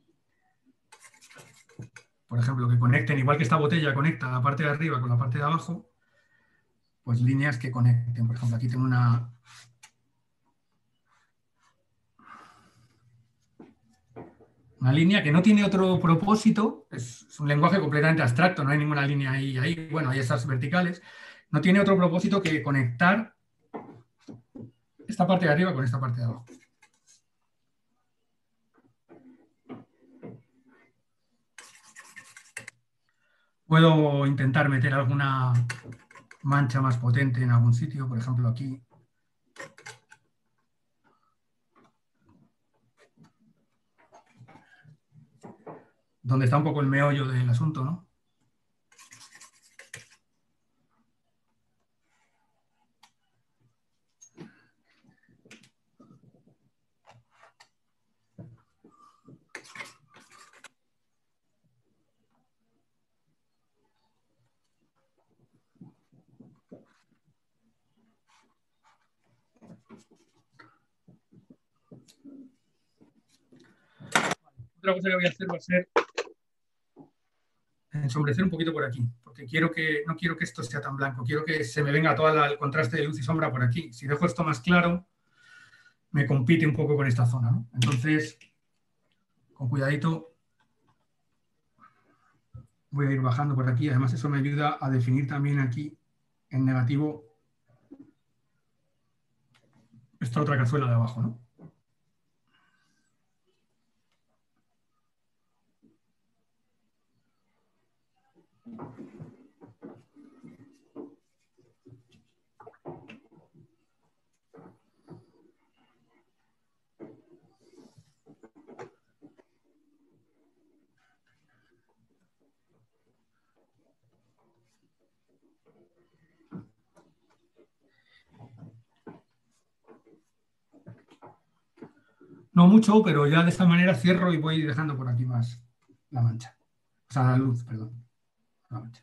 por ejemplo, que conecten, igual que esta botella conecta la parte de arriba con la parte de abajo, pues líneas que conecten. Por ejemplo, aquí tengo una, una línea que no tiene otro propósito, es, es un lenguaje completamente abstracto, no hay ninguna línea ahí, ahí, bueno, hay esas verticales, no tiene otro propósito que conectar esta parte de arriba con esta parte de abajo. Puedo intentar meter alguna mancha más potente en algún sitio, por ejemplo aquí. Donde está un poco el meollo del asunto, ¿no? Otra cosa que voy a hacer va a ser ensombrecer un poquito por aquí, porque quiero que, no quiero que esto sea tan blanco, quiero que se me venga todo el contraste de luz y sombra por aquí. Si dejo esto más claro, me compite un poco con esta zona, ¿no? Entonces, con cuidadito, voy a ir bajando por aquí. Además, eso me ayuda a definir también aquí, en negativo, esta otra cazuela de abajo, ¿no? no mucho, pero ya de esta manera cierro y voy dejando por aquí más la mancha. O sea, la luz, perdón. La mancha.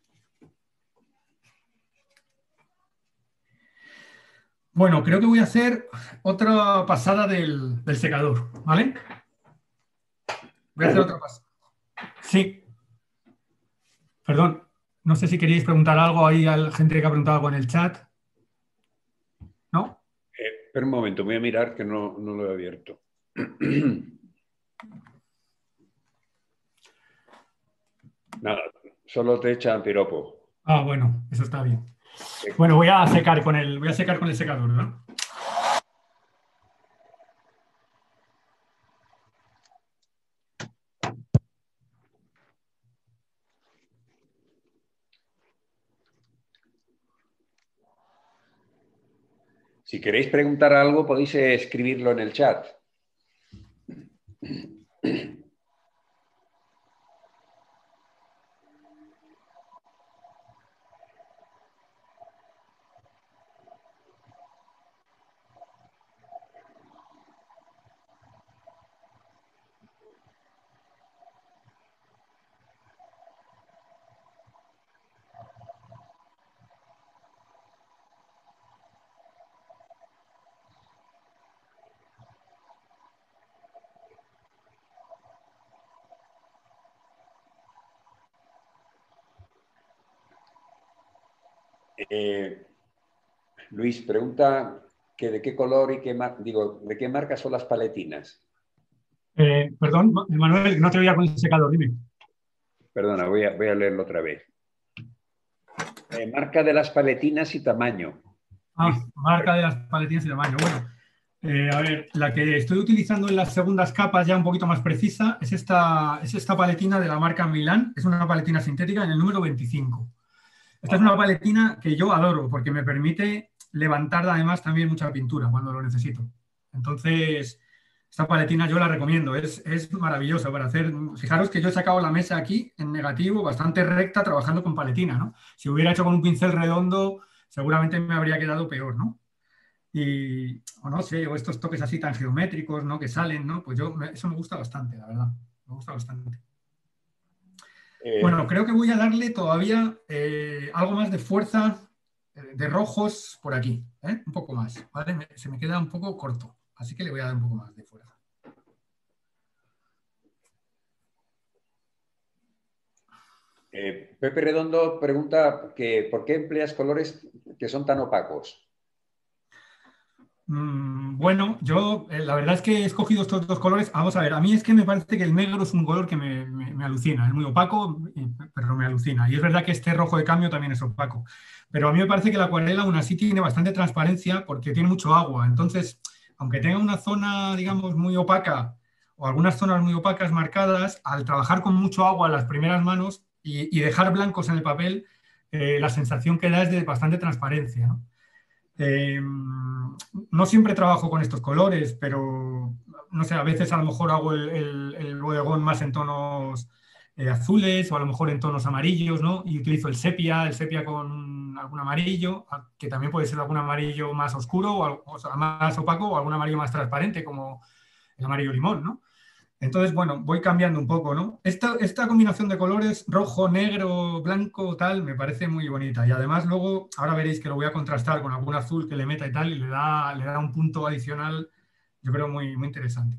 Bueno, creo que voy a hacer otra pasada del, del secador, ¿vale? Voy a hacer otra pasada. Sí, perdón. No sé si queríais preguntar algo. Hay gente que ha preguntado algo en el chat. ¿No? Eh, espera un momento, voy a mirar que no, no lo he abierto. Nada, solo te echan piropo. Ah, bueno, eso está bien. Bueno, voy a secar con el, voy a secar con el secador, ¿no? Si queréis preguntar algo, podéis escribirlo en el chat. Eh, Luis, pregunta que de qué color y qué digo, de qué marca son las paletinas. Eh, perdón, Manuel, no te oía con el secador, dime. Perdona, voy a, voy a leerlo otra vez. Eh, marca de las paletinas y tamaño. Ah, marca de las paletinas y tamaño. Bueno, eh, a ver, la que estoy utilizando en las segundas capas, ya un poquito más precisa, es esta, es esta paletina de la marca Milán. Es una paletina sintética en el número veinticinco. Esta es una paletina que yo adoro porque me permite levantar además también mucha pintura cuando lo necesito. Entonces, esta paletina yo la recomiendo, es, es maravillosa para hacer. Fijaros que yo he sacado la mesa aquí en negativo bastante recta trabajando con paletina, ¿no? Si hubiera hecho con un pincel redondo, seguramente me habría quedado peor, ¿no? Y, o no sé, o estos toques así tan geométricos, ¿no? Que salen, ¿no? Pues yo, eso me gusta bastante, la verdad. Me gusta bastante. Eh, Bueno, creo que voy a darle todavía eh, algo más de fuerza eh, de rojos por aquí, ¿eh? Un poco más, ¿vale? Me, se me queda un poco corto, así que le voy a dar un poco más de fuerza. eh, Pepe Redondo pregunta que ¿por qué empleas colores que son tan opacos? Mm, bueno, yo eh, la verdad es que he escogido estos dos colores. Vamos a ver, a mí es que me parece que el negro es un color que me, me- me alucina, es muy opaco, eh, pero me alucina. Y es verdad que este rojo de cambio también es opaco. Pero a mí me parece que la acuarela aún así tiene bastante transparencia porque tiene mucho agua. Entonces, aunque tenga una zona, digamos, muy opaca o algunas zonas muy opacas marcadas, al trabajar con mucho agua en las primeras manos y, y dejar blancos en el papel, eh, la sensación que da es de bastante transparencia, ¿no? Eh, no siempre trabajo con estos colores, pero no sé, a veces a lo mejor hago el, el- el bodegón más en tonos eh, azules o a lo mejor en tonos amarillos, ¿no? Y utilizo el sepia, el sepia con algún amarillo, que también puede ser algún amarillo más oscuro o, al- o sea, más opaco o algún amarillo más transparente como el amarillo limón, ¿no? Entonces, bueno, voy cambiando un poco, ¿no? Esta, esta combinación de colores, rojo, negro, blanco, tal, me parece muy bonita. Y además luego, ahora veréis que lo voy a contrastar con algún azul que le meta y tal, y le da, le da un punto adicional, yo creo, muy, muy interesante.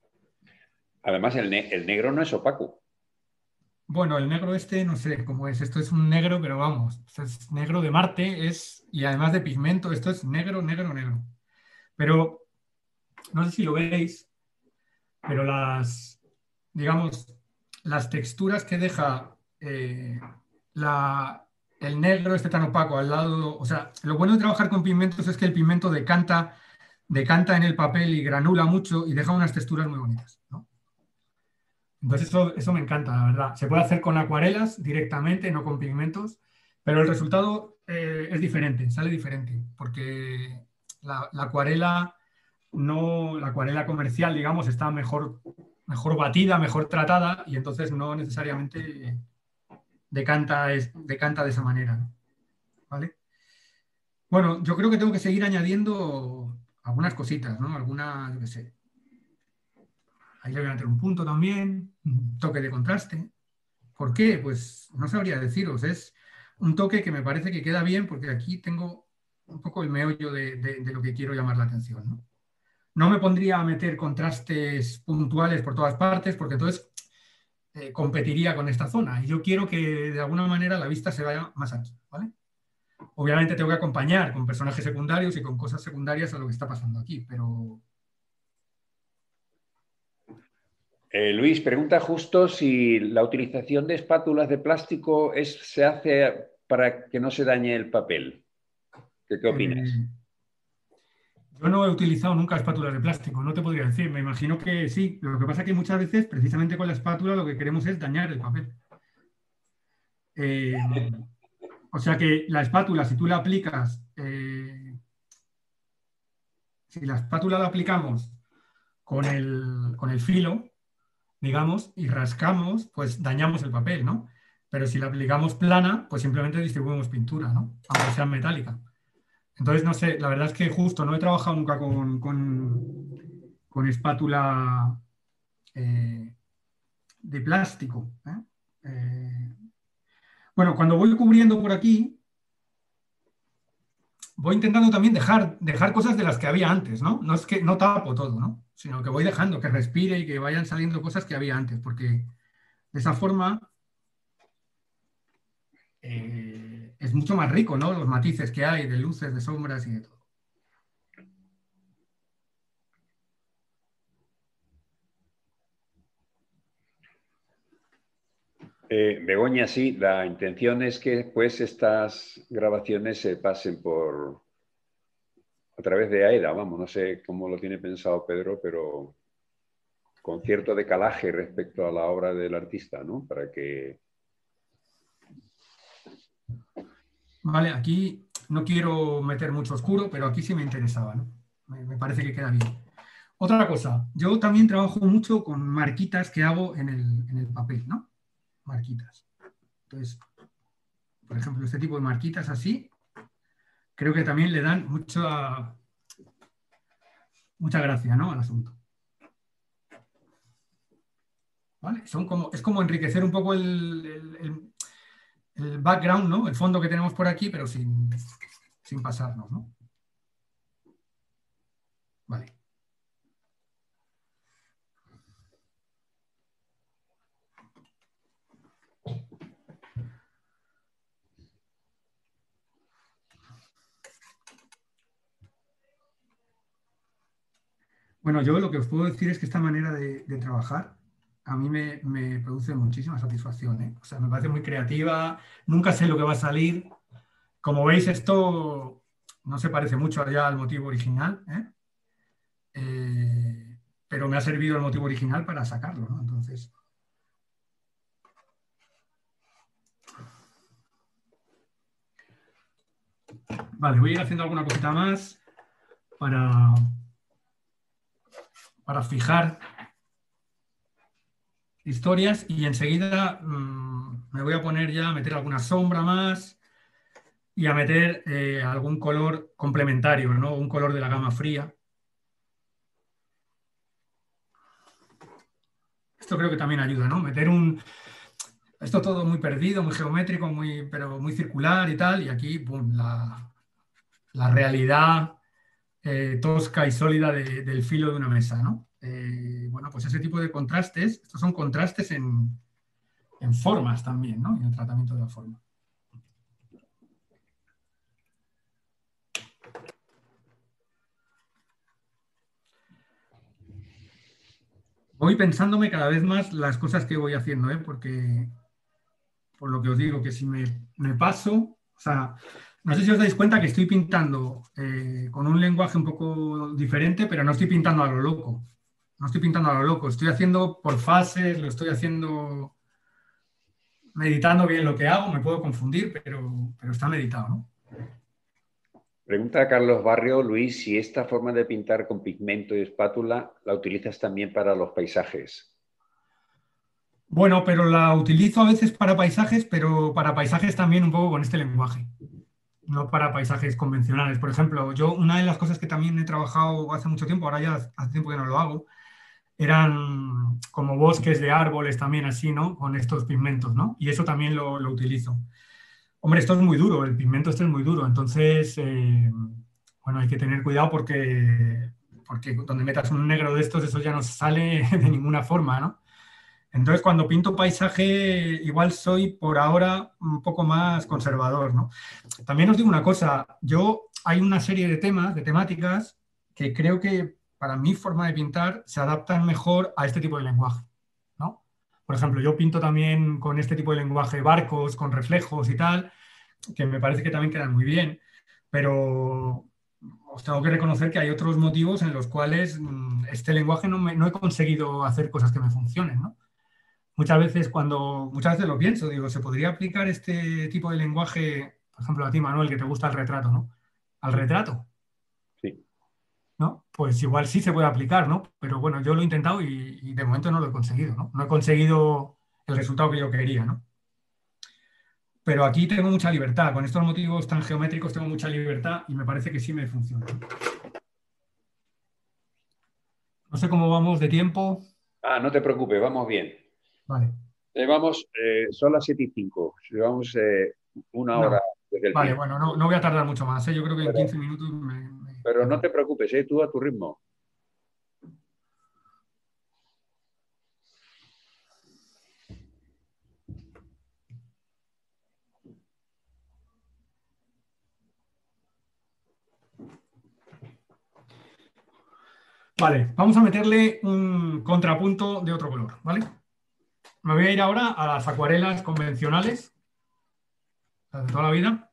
Además, el, ne el negro no es opaco. Bueno, el negro este, no sé cómo es. Esto es un negro, pero vamos, esto es negro de Marte, es, y además de pigmento, esto es negro, negro, negro. Pero, no sé si lo veis, pero las, digamos, las texturas que deja eh, la, el negro este tan opaco al lado, o sea, lo bueno de trabajar con pigmentos es que el pigmento decanta, decanta en el papel y granula mucho y deja unas texturas muy bonitas, ¿no? Entonces eso, eso me encanta, la verdad. Se puede hacer con acuarelas directamente, no con pigmentos, pero el resultado eh, es diferente, sale diferente, porque la, la acuarela no, la acuarela comercial, digamos, está mejor, mejor batida, mejor tratada y entonces no necesariamente decanta, es, decanta de esa manera, ¿no? ¿Vale? Bueno, yo creo que tengo que seguir añadiendo algunas cositas, ¿no? Algunas, yo qué sé. ahí le voy a meter un punto también, un toque de contraste. ¿Por qué? Pues no sabría deciros, es un toque que me parece que queda bien porque aquí tengo un poco el meollo de, de, de lo que quiero llamar la atención, ¿no? No me pondría a meter contrastes puntuales por todas partes porque entonces eh, competiría con esta zona y yo quiero que de alguna manera la vista se vaya más aquí, ¿vale? Obviamente tengo que acompañar con personajes secundarios y con cosas secundarias a lo que está pasando aquí, pero... Eh, Luis, pregunta justo si la utilización de espátulas de plástico es, se hace para que no se dañe el papel. ¿Qué, qué opinas? Eh, yo no he utilizado nunca espátulas de plástico, no te podría decir. Me imagino que sí. Lo que pasa es que muchas veces, precisamente con la espátula, lo que queremos es dañar el papel. Eh, o sea que la espátula, si tú la aplicas, eh, si la espátula la aplicamos con el, con el filo, digamos, y rascamos, pues dañamos el papel, ¿no? Pero si la aplicamos plana, pues simplemente distribuimos pintura, ¿no? Aunque sea metálica. Entonces, no sé, la verdad es que justo no he trabajado nunca con, con, con espátula eh, de plástico. ¿eh? Eh, bueno, cuando voy cubriendo por aquí, voy intentando también dejar, dejar cosas de las que había antes, ¿no? No es que no tapo todo, ¿no? Sino que voy dejando que respire y que vayan saliendo cosas que había antes, porque de esa forma eh, es mucho más rico, ¿no? Los matices que hay de luces, de sombras y de todo. Eh, Begoña, sí, la intención es que pues estas grabaciones se pasen por a través de AEDA, vamos, no sé cómo lo tiene pensado Pedro, pero con cierto decalaje respecto a la obra del artista, ¿no? Para que... Vale, aquí no quiero meter mucho oscuro, pero aquí sí me interesaba, ¿no? Me, me parece que queda bien. Otra cosa, yo también trabajo mucho con marquitas que hago en el, en el papel, ¿no? Marquitas. Entonces, por ejemplo, este tipo de marquitas así, creo que también le dan mucha, mucha gracia, ¿no? Al asunto. ¿Vale? Son como, es como enriquecer un poco el, el, el, el background, ¿no? El fondo que tenemos por aquí, pero sin, sin pasarnos, ¿no? Vale. Bueno, yo lo que os puedo decir es que esta manera de, de trabajar a mí me, me produce muchísima satisfacción, ¿eh? O sea, me parece muy creativa, nunca sé lo que va a salir. Como veis, esto no se parece mucho ya al motivo original, ¿eh? Eh, pero me ha servido el motivo original para sacarlo, ¿no? Entonces... Vale, voy a ir haciendo alguna cosita más para, para fijar historias y enseguida mmm, me voy a poner ya a meter alguna sombra más y a meter eh, algún color complementario, ¿no? Un color de la gama fría. Esto creo que también ayuda, ¿no? Meter un... Esto todo muy perdido, muy geométrico, muy, pero muy circular y tal, y aquí, pum, la, la realidad eh, tosca y sólida de, del filo de una mesa, ¿no? Eh, bueno, pues ese tipo de contrastes, estos son contrastes en, en formas también, ¿no? En el tratamiento de la forma. Voy pensándome cada vez más las cosas que voy haciendo, ¿eh? Porque, por lo que os digo, que si me, me paso, o sea, no sé si os dais cuenta que estoy pintando eh, con un lenguaje un poco diferente, pero no estoy pintando a lo loco. No estoy pintando a lo loco, estoy haciendo por fases, lo estoy haciendo meditando bien lo que hago, me puedo confundir, pero, pero está meditado, ¿no? Pregunta a Carlos Barrio, Luis, si esta forma de pintar con pigmento y espátula la utilizas también para los paisajes. Bueno, pero la utilizo a veces para paisajes, pero para paisajes también un poco con este lenguaje, no para paisajes convencionales. Por ejemplo, yo una de las cosas que también he trabajado hace mucho tiempo, ahora ya hace tiempo que no lo hago, eran como bosques de árboles también así, ¿no? Con estos pigmentos, ¿no? Y eso también lo, lo utilizo. Hombre, esto es muy duro, el pigmento este es muy duro, entonces, eh, bueno, hay que tener cuidado porque, porque donde metas un negro de estos, eso ya no sale de ninguna forma, ¿no? Entonces, cuando pinto paisaje, igual soy por ahora un poco más conservador, ¿no? También os digo una cosa, yo hay una serie de temas, de temáticas, que creo que para mi forma de pintar se adaptan mejor a este tipo de lenguaje, ¿no? Por ejemplo, yo pinto también con este tipo de lenguaje barcos, con reflejos y tal, que me parece que también quedan muy bien, pero os tengo que reconocer que hay otros motivos en los cuales mm, este lenguaje no, me- no he conseguido hacer cosas que me funcionen, ¿no? Muchas veces cuando, muchas veces lo pienso, digo, ¿se podría aplicar este tipo de lenguaje, por ejemplo, a ti, Manuel, que te gusta el retrato, ¿no? Al retrato, Sí. ¿no? Pues igual sí se puede aplicar, ¿no? Pero bueno, yo lo he intentado y, y de momento no lo he conseguido, ¿no? No he conseguido el resultado que yo quería, ¿no? Pero aquí tengo mucha libertad, con estos motivos tan geométricos tengo mucha libertad y me parece que sí me funciona. No sé cómo vamos de tiempo. Ah, no te preocupes, vamos bien. Vale. Llevamos, eh, son las siete y cinco. Llevamos eh, una hora No. desde el Vale, tiempo. bueno, no, no voy a tardar mucho más, ¿eh? Yo creo que en Pero, quince minutos me, me- pero me no pongo. te preocupes, ¿eh? Tú a tu ritmo. Vale, vamos a meterle un contrapunto de otro color, ¿vale? Me voy a ir ahora a las acuarelas convencionales, las de toda la vida,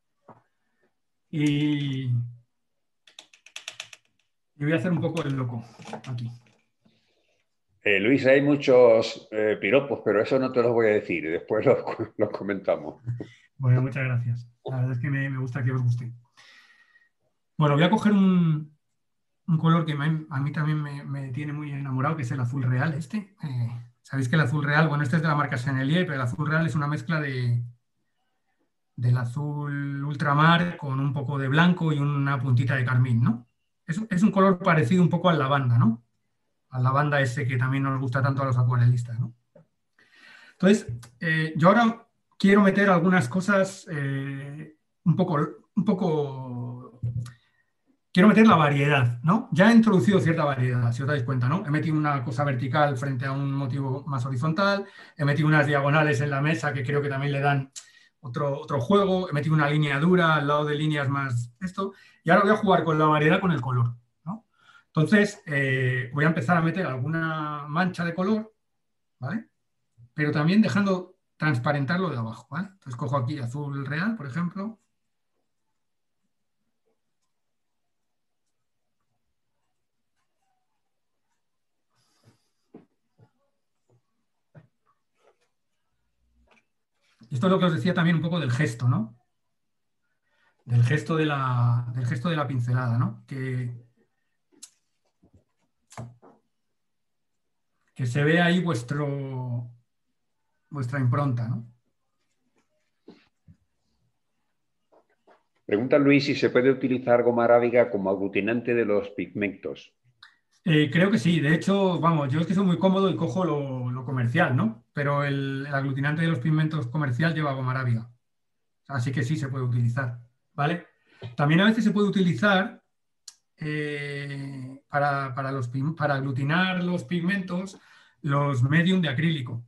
y, y voy a hacer un poco el loco aquí. Eh, Luis, hay muchos eh, piropos, pero eso no te los voy a decir. Después los, los comentamos. Bueno, muchas gracias. La verdad es que me, me gusta que os guste. Bueno, voy a coger un, un color que me- a mí también me, me tiene muy enamorado, que es el azul real este. Eh, sabéis que el azul real, bueno, este es de la marca Sennelier, pero el azul real es una mezcla de, del azul ultramar con un poco de blanco y una puntita de carmín, ¿no? Es, es un color parecido un poco al lavanda, ¿no? Al lavanda ese que también nos gusta tanto a los acuarelistas, ¿no? Entonces, eh, yo ahora quiero meter algunas cosas eh, un poco, un poco quiero meter la variedad, ¿no? Ya he introducido cierta variedad, si os dais cuenta, ¿no? He metido una cosa vertical frente a un motivo más horizontal, he metido unas diagonales en la mesa que creo que también le dan otro, otro juego, he metido una línea dura al lado de líneas más esto, y ahora voy a jugar con la variedad con el color, ¿no? Entonces, eh, voy a empezar a meter alguna mancha de color, ¿vale? Pero también dejando transparentarlo de abajo, ¿vale? Entonces cojo aquí azul real, por ejemplo. Esto es lo que os decía también un poco del gesto, ¿no? Del gesto de la, del gesto de la pincelada, ¿no? Que, que se ve ahí vuestro, vuestra impronta, ¿no? Pregunta Luis si se puede utilizar goma arábiga como aglutinante de los pigmentos. Eh, creo que sí, de hecho, vamos, yo es que soy muy cómodo y cojo lo, lo comercial, ¿no? Pero el, el aglutinante de los pigmentos comercial lleva goma arábiga, así que sí se puede utilizar, ¿vale? También a veces se puede utilizar eh, para, para, los, para aglutinar los pigmentos los medium de acrílico.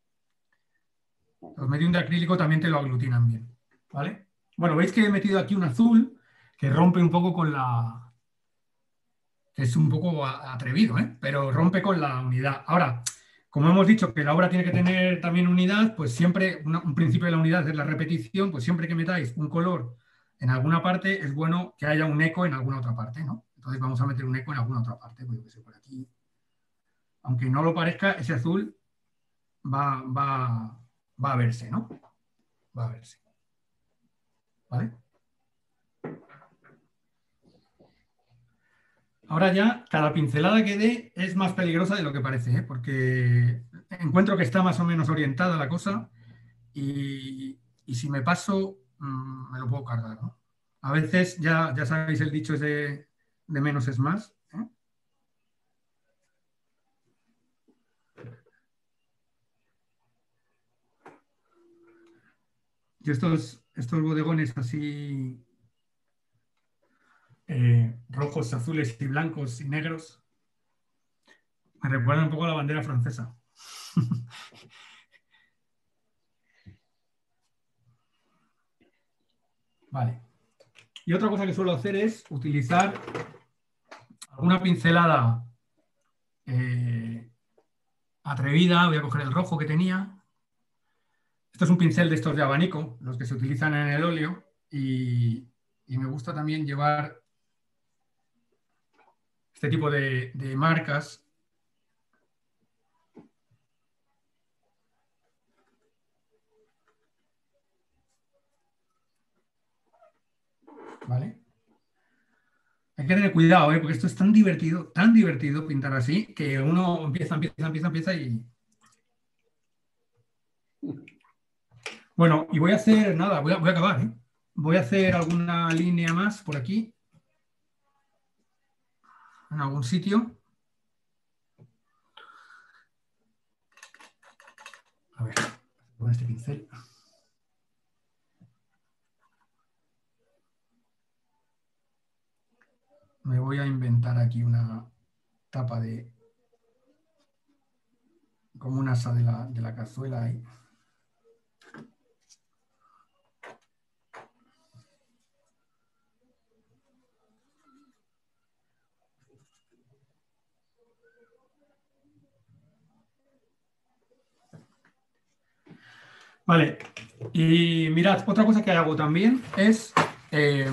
Los medium de acrílico también te lo aglutinan bien, ¿vale? Bueno, veis que he metido aquí un azul que rompe un poco con la... que es un poco atrevido, ¿eh? Pero rompe con la unidad. Ahora, como hemos dicho que la obra tiene que tener también unidad, pues siempre, una- un principio de la unidad es la repetición, pues siempre que metáis un color en alguna parte, es bueno que haya un eco en alguna otra parte, ¿no? Entonces vamos a meter un eco en alguna otra parte, pues yo qué sé, por aquí. Aunque no lo parezca, ese azul va, va, va a verse, ¿no? Va a verse, ¿vale? Ahora ya, cada pincelada que dé es más peligrosa de lo que parece, ¿eh? Porque encuentro que está más o menos orientada la cosa y, y si me paso, mmm, me lo puedo cargar, ¿no? A veces ya, ya sabéis el dicho es de, de menos es más, ¿eh? Yo estos, estos bodegones así eh, rojos, azules y blancos y negros me recuerdan un poco a la bandera francesa. Vale. Y otra cosa que suelo hacer es utilizar alguna pincelada eh, atrevida. Voy a coger el rojo que tenía. Esto es un pincel de estos de abanico, los que se utilizan en el óleo. Y, y me gusta también llevar este tipo de, de marcas. ¿Vale? Hay que tener cuidado, ¿eh? Porque esto es tan divertido, tan divertido pintar así, que uno empieza, empieza, empieza, empieza y... Bueno, y voy a hacer, nada, voy a, voy a acabar, ¿eh? Voy a hacer alguna línea más por aquí, en algún sitio. A ver, con este pincel. Me voy a inventar aquí una tapa de... como un asa de la, de la cazuela ahí. Vale, y mirad, otra cosa que hago también es... Eh,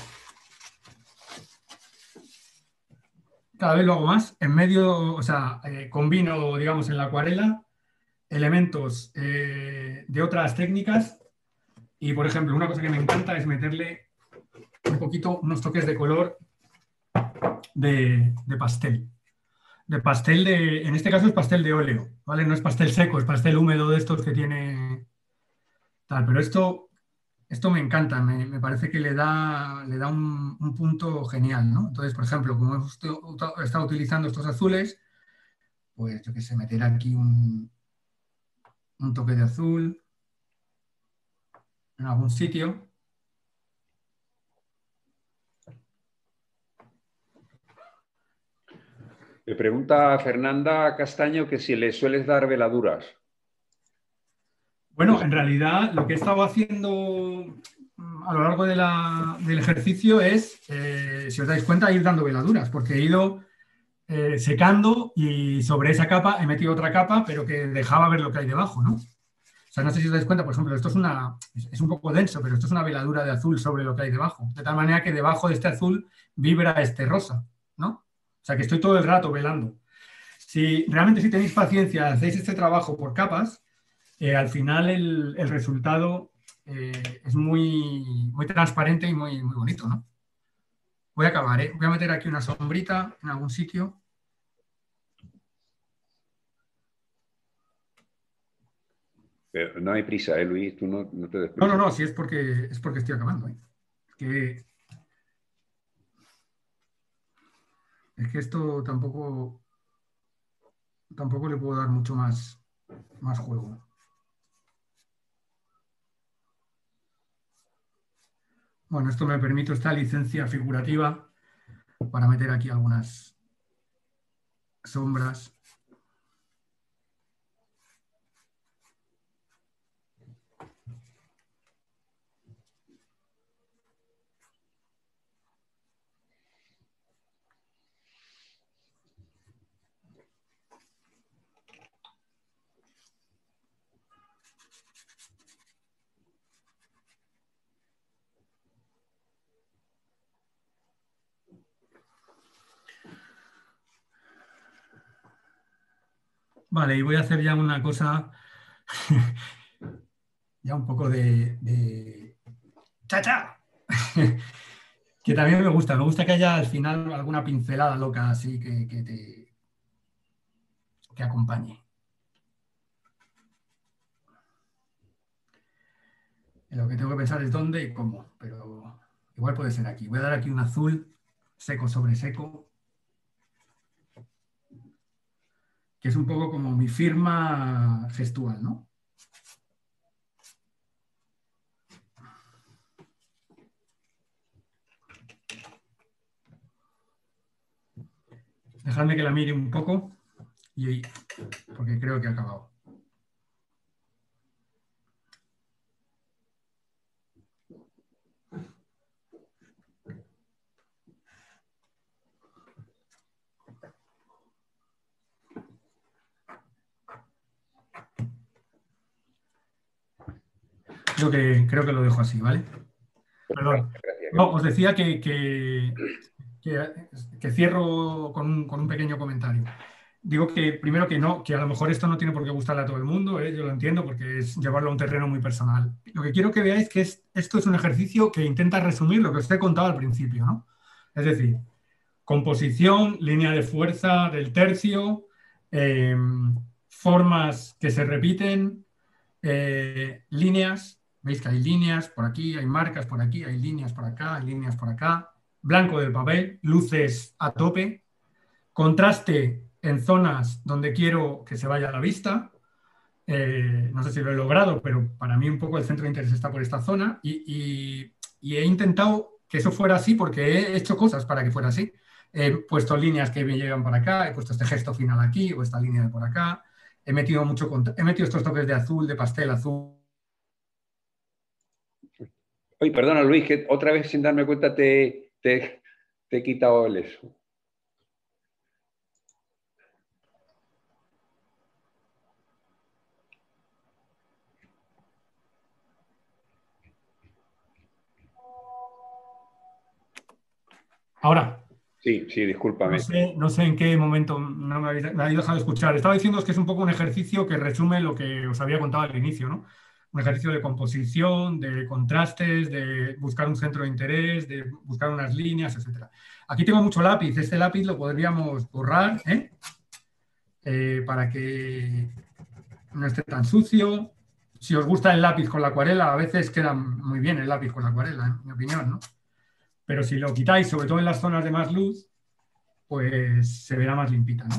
cada vez lo hago más, en medio, o sea, eh, combino, digamos, en la acuarela elementos eh, de otras técnicas y, por ejemplo, una cosa que me encanta es meterle un poquito, unos toques de color de, de pastel. De pastel de, en este caso es pastel de óleo, ¿vale? No es pastel seco, es pastel húmedo de estos que tiene tal, pero esto, esto me encanta, me, me parece que le da, le da un, un punto genial, ¿no? Entonces, por ejemplo, como he estado utilizando estos azules, pues yo qué sé, meter aquí un, un toque de azul en algún sitio. Le pregunta a Fernanda Castaño que si le sueles dar veladuras. Bueno, en realidad lo que he estado haciendo mm, a lo largo de la- del ejercicio es, eh, si os dais cuenta, ir dando veladuras, porque he ido eh, secando y sobre esa capa he metido otra capa, pero que dejaba ver lo que hay debajo, ¿no? O sea, no sé si os dais cuenta, por ejemplo, esto es una, es es un poco denso, pero esto es una veladura de azul sobre lo que hay debajo, de tal manera que debajo de este azul vibra este rosa, ¿no? O sea, que estoy todo el rato velando. Si realmente si tenéis paciencia, hacéis este trabajo por capas, eh, al final el, el resultado eh, es muy, muy transparente y muy, muy bonito, ¿no? Voy a acabar, ¿eh? Voy a meter aquí una sombrita en algún sitio. Pero no hay prisa, ¿eh, Luis? Tú no, no te des No, no, prisa. no, sí es porque, es porque estoy acabando, ¿eh? Es que, es que esto tampoco, tampoco le puedo dar mucho más, más juego. Bueno, esto me permite esta licencia figurativa para meter aquí algunas sombras. Vale, y voy a hacer ya una cosa, ya un poco de, de... ¡Cha-cha! Que también me gusta. Me gusta que haya al final alguna pincelada loca así que, que te que acompañe. Lo que tengo que pensar es dónde y cómo, pero igual puede ser aquí. Voy a dar aquí un azul seco sobre seco, que es un poco como mi firma gestual, ¿no? Dejadme que la mire un poco, y, porque creo que ha acabado. Creo que, creo que lo dejo así, ¿vale? Perdón. Gracias. No, os decía que, que, que, que cierro con un, con un pequeño comentario. Digo que primero que no, que a lo mejor esto no tiene por qué gustarle a todo el mundo, ¿eh? Yo lo entiendo porque es llevarlo a un terreno muy personal. Lo que quiero que veáis que es, esto es un ejercicio que intenta resumir lo que os he contado al principio, ¿no? Es decir, composición, línea de fuerza del tercio, eh, formas que se repiten, eh, líneas, veis que hay líneas por aquí, hay marcas por aquí, hay líneas por acá, hay líneas por acá, blanco del papel, luces a tope, contraste en zonas donde quiero que se vaya la vista. Eh, no sé si lo he logrado, pero para mí un poco el centro de interés está por esta zona y, y, y he intentado que eso fuera así porque he hecho cosas para que fuera así. He puesto líneas que me llegan para acá, he puesto este gesto final aquí o esta línea de por acá, he metido, mucho, he metido estos toques de azul, de pastel azul. Oye, perdona Luis, que otra vez sin darme cuenta te, te, te he quitado el eso. Ahora. Sí, sí, discúlpame. No sé, no sé en qué momento no me habéis, me habéis dejado de escuchar. Estaba diciendo que es un poco un ejercicio que resume lo que os había contado al inicio, ¿no? Un ejercicio de composición, de contrastes, de buscar un centro de interés, de buscar unas líneas, etcétera. Aquí tengo mucho lápiz. Este lápiz lo podríamos borrar, ¿eh? Eh, para que no esté tan sucio. Si os gusta el lápiz con la acuarela, a veces queda muy bien el lápiz con la acuarela, en mi opinión, ¿no? Pero si lo quitáis, sobre todo en las zonas de más luz, pues se verá más limpita, ¿no?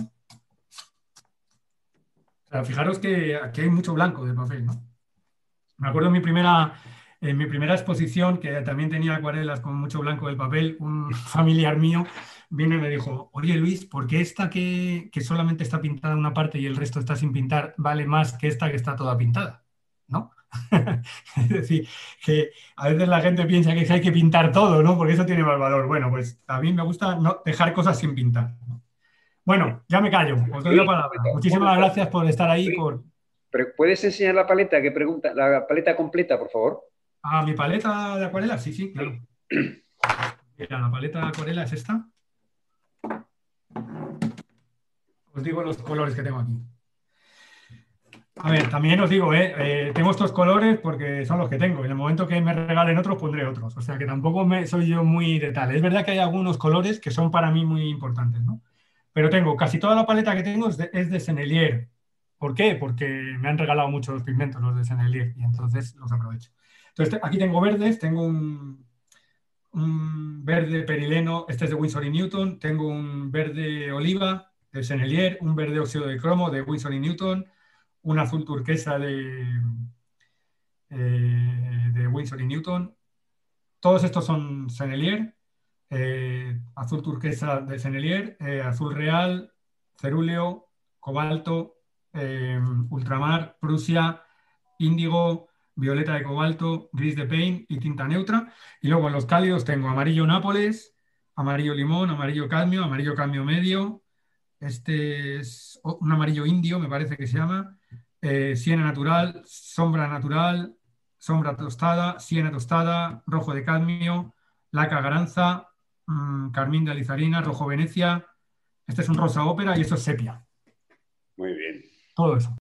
O sea, fijaros que aquí hay mucho blanco de papel, ¿no? Me acuerdo en mi primera, en mi primera exposición, que también tenía acuarelas con mucho blanco del papel, un familiar mío vino y me dijo, oye Luis, ¿por qué esta que, que solamente está pintada una parte y el resto está sin pintar vale más que esta que está toda pintada? ¿No? Es decir, que a veces la gente piensa que hay que pintar todo, ¿no? Porque eso tiene más valor. Bueno, pues a mí me gusta no dejar cosas sin pintar, ¿no? Bueno, ya me callo, os doy la palabra. Muchísimas gracias por estar ahí. Por... ¿Puedes enseñar la paleta que pregunta, la paleta completa, por favor? Ah, mi paleta de acuarela, sí, sí, claro. Mira, la paleta de acuarela es esta. Os digo los colores que tengo aquí. A ver, también os digo, eh, eh, tengo estos colores porque son los que tengo. En el momento que me regalen otros, pondré otros. O sea que tampoco me, soy yo muy de tal. Es verdad que hay algunos colores que son para mí muy importantes, ¿no? Pero tengo, casi toda la paleta que tengo es de, es de Sennelier. ¿Por qué? Porque me han regalado muchos pigmentos los de Sennelier y entonces los aprovecho. Entonces aquí tengo verdes, tengo un, un verde perileno, este es de Winsor y Newton, tengo un verde oliva de Sennelier, un verde óxido de cromo de Winsor y Newton, un azul turquesa de, eh, de Winsor y Newton. Todos estos son Sennelier, eh, azul turquesa de Sennelier, eh, azul real, cerúleo, cobalto, eh, ultramar, Prusia, índigo, violeta de cobalto, gris de paint y tinta neutra. Y luego en los cálidos tengo amarillo Nápoles, amarillo limón, amarillo cadmio, amarillo cadmio medio. Este es un amarillo indio, me parece que se llama. Eh, siena natural, sombra natural, sombra tostada, siena tostada, rojo de cadmio, laca garanza, mmm, carmín de alizarina, rojo Venecia. Este es un rosa ópera y esto es sepia. Muy bien. Todo eso.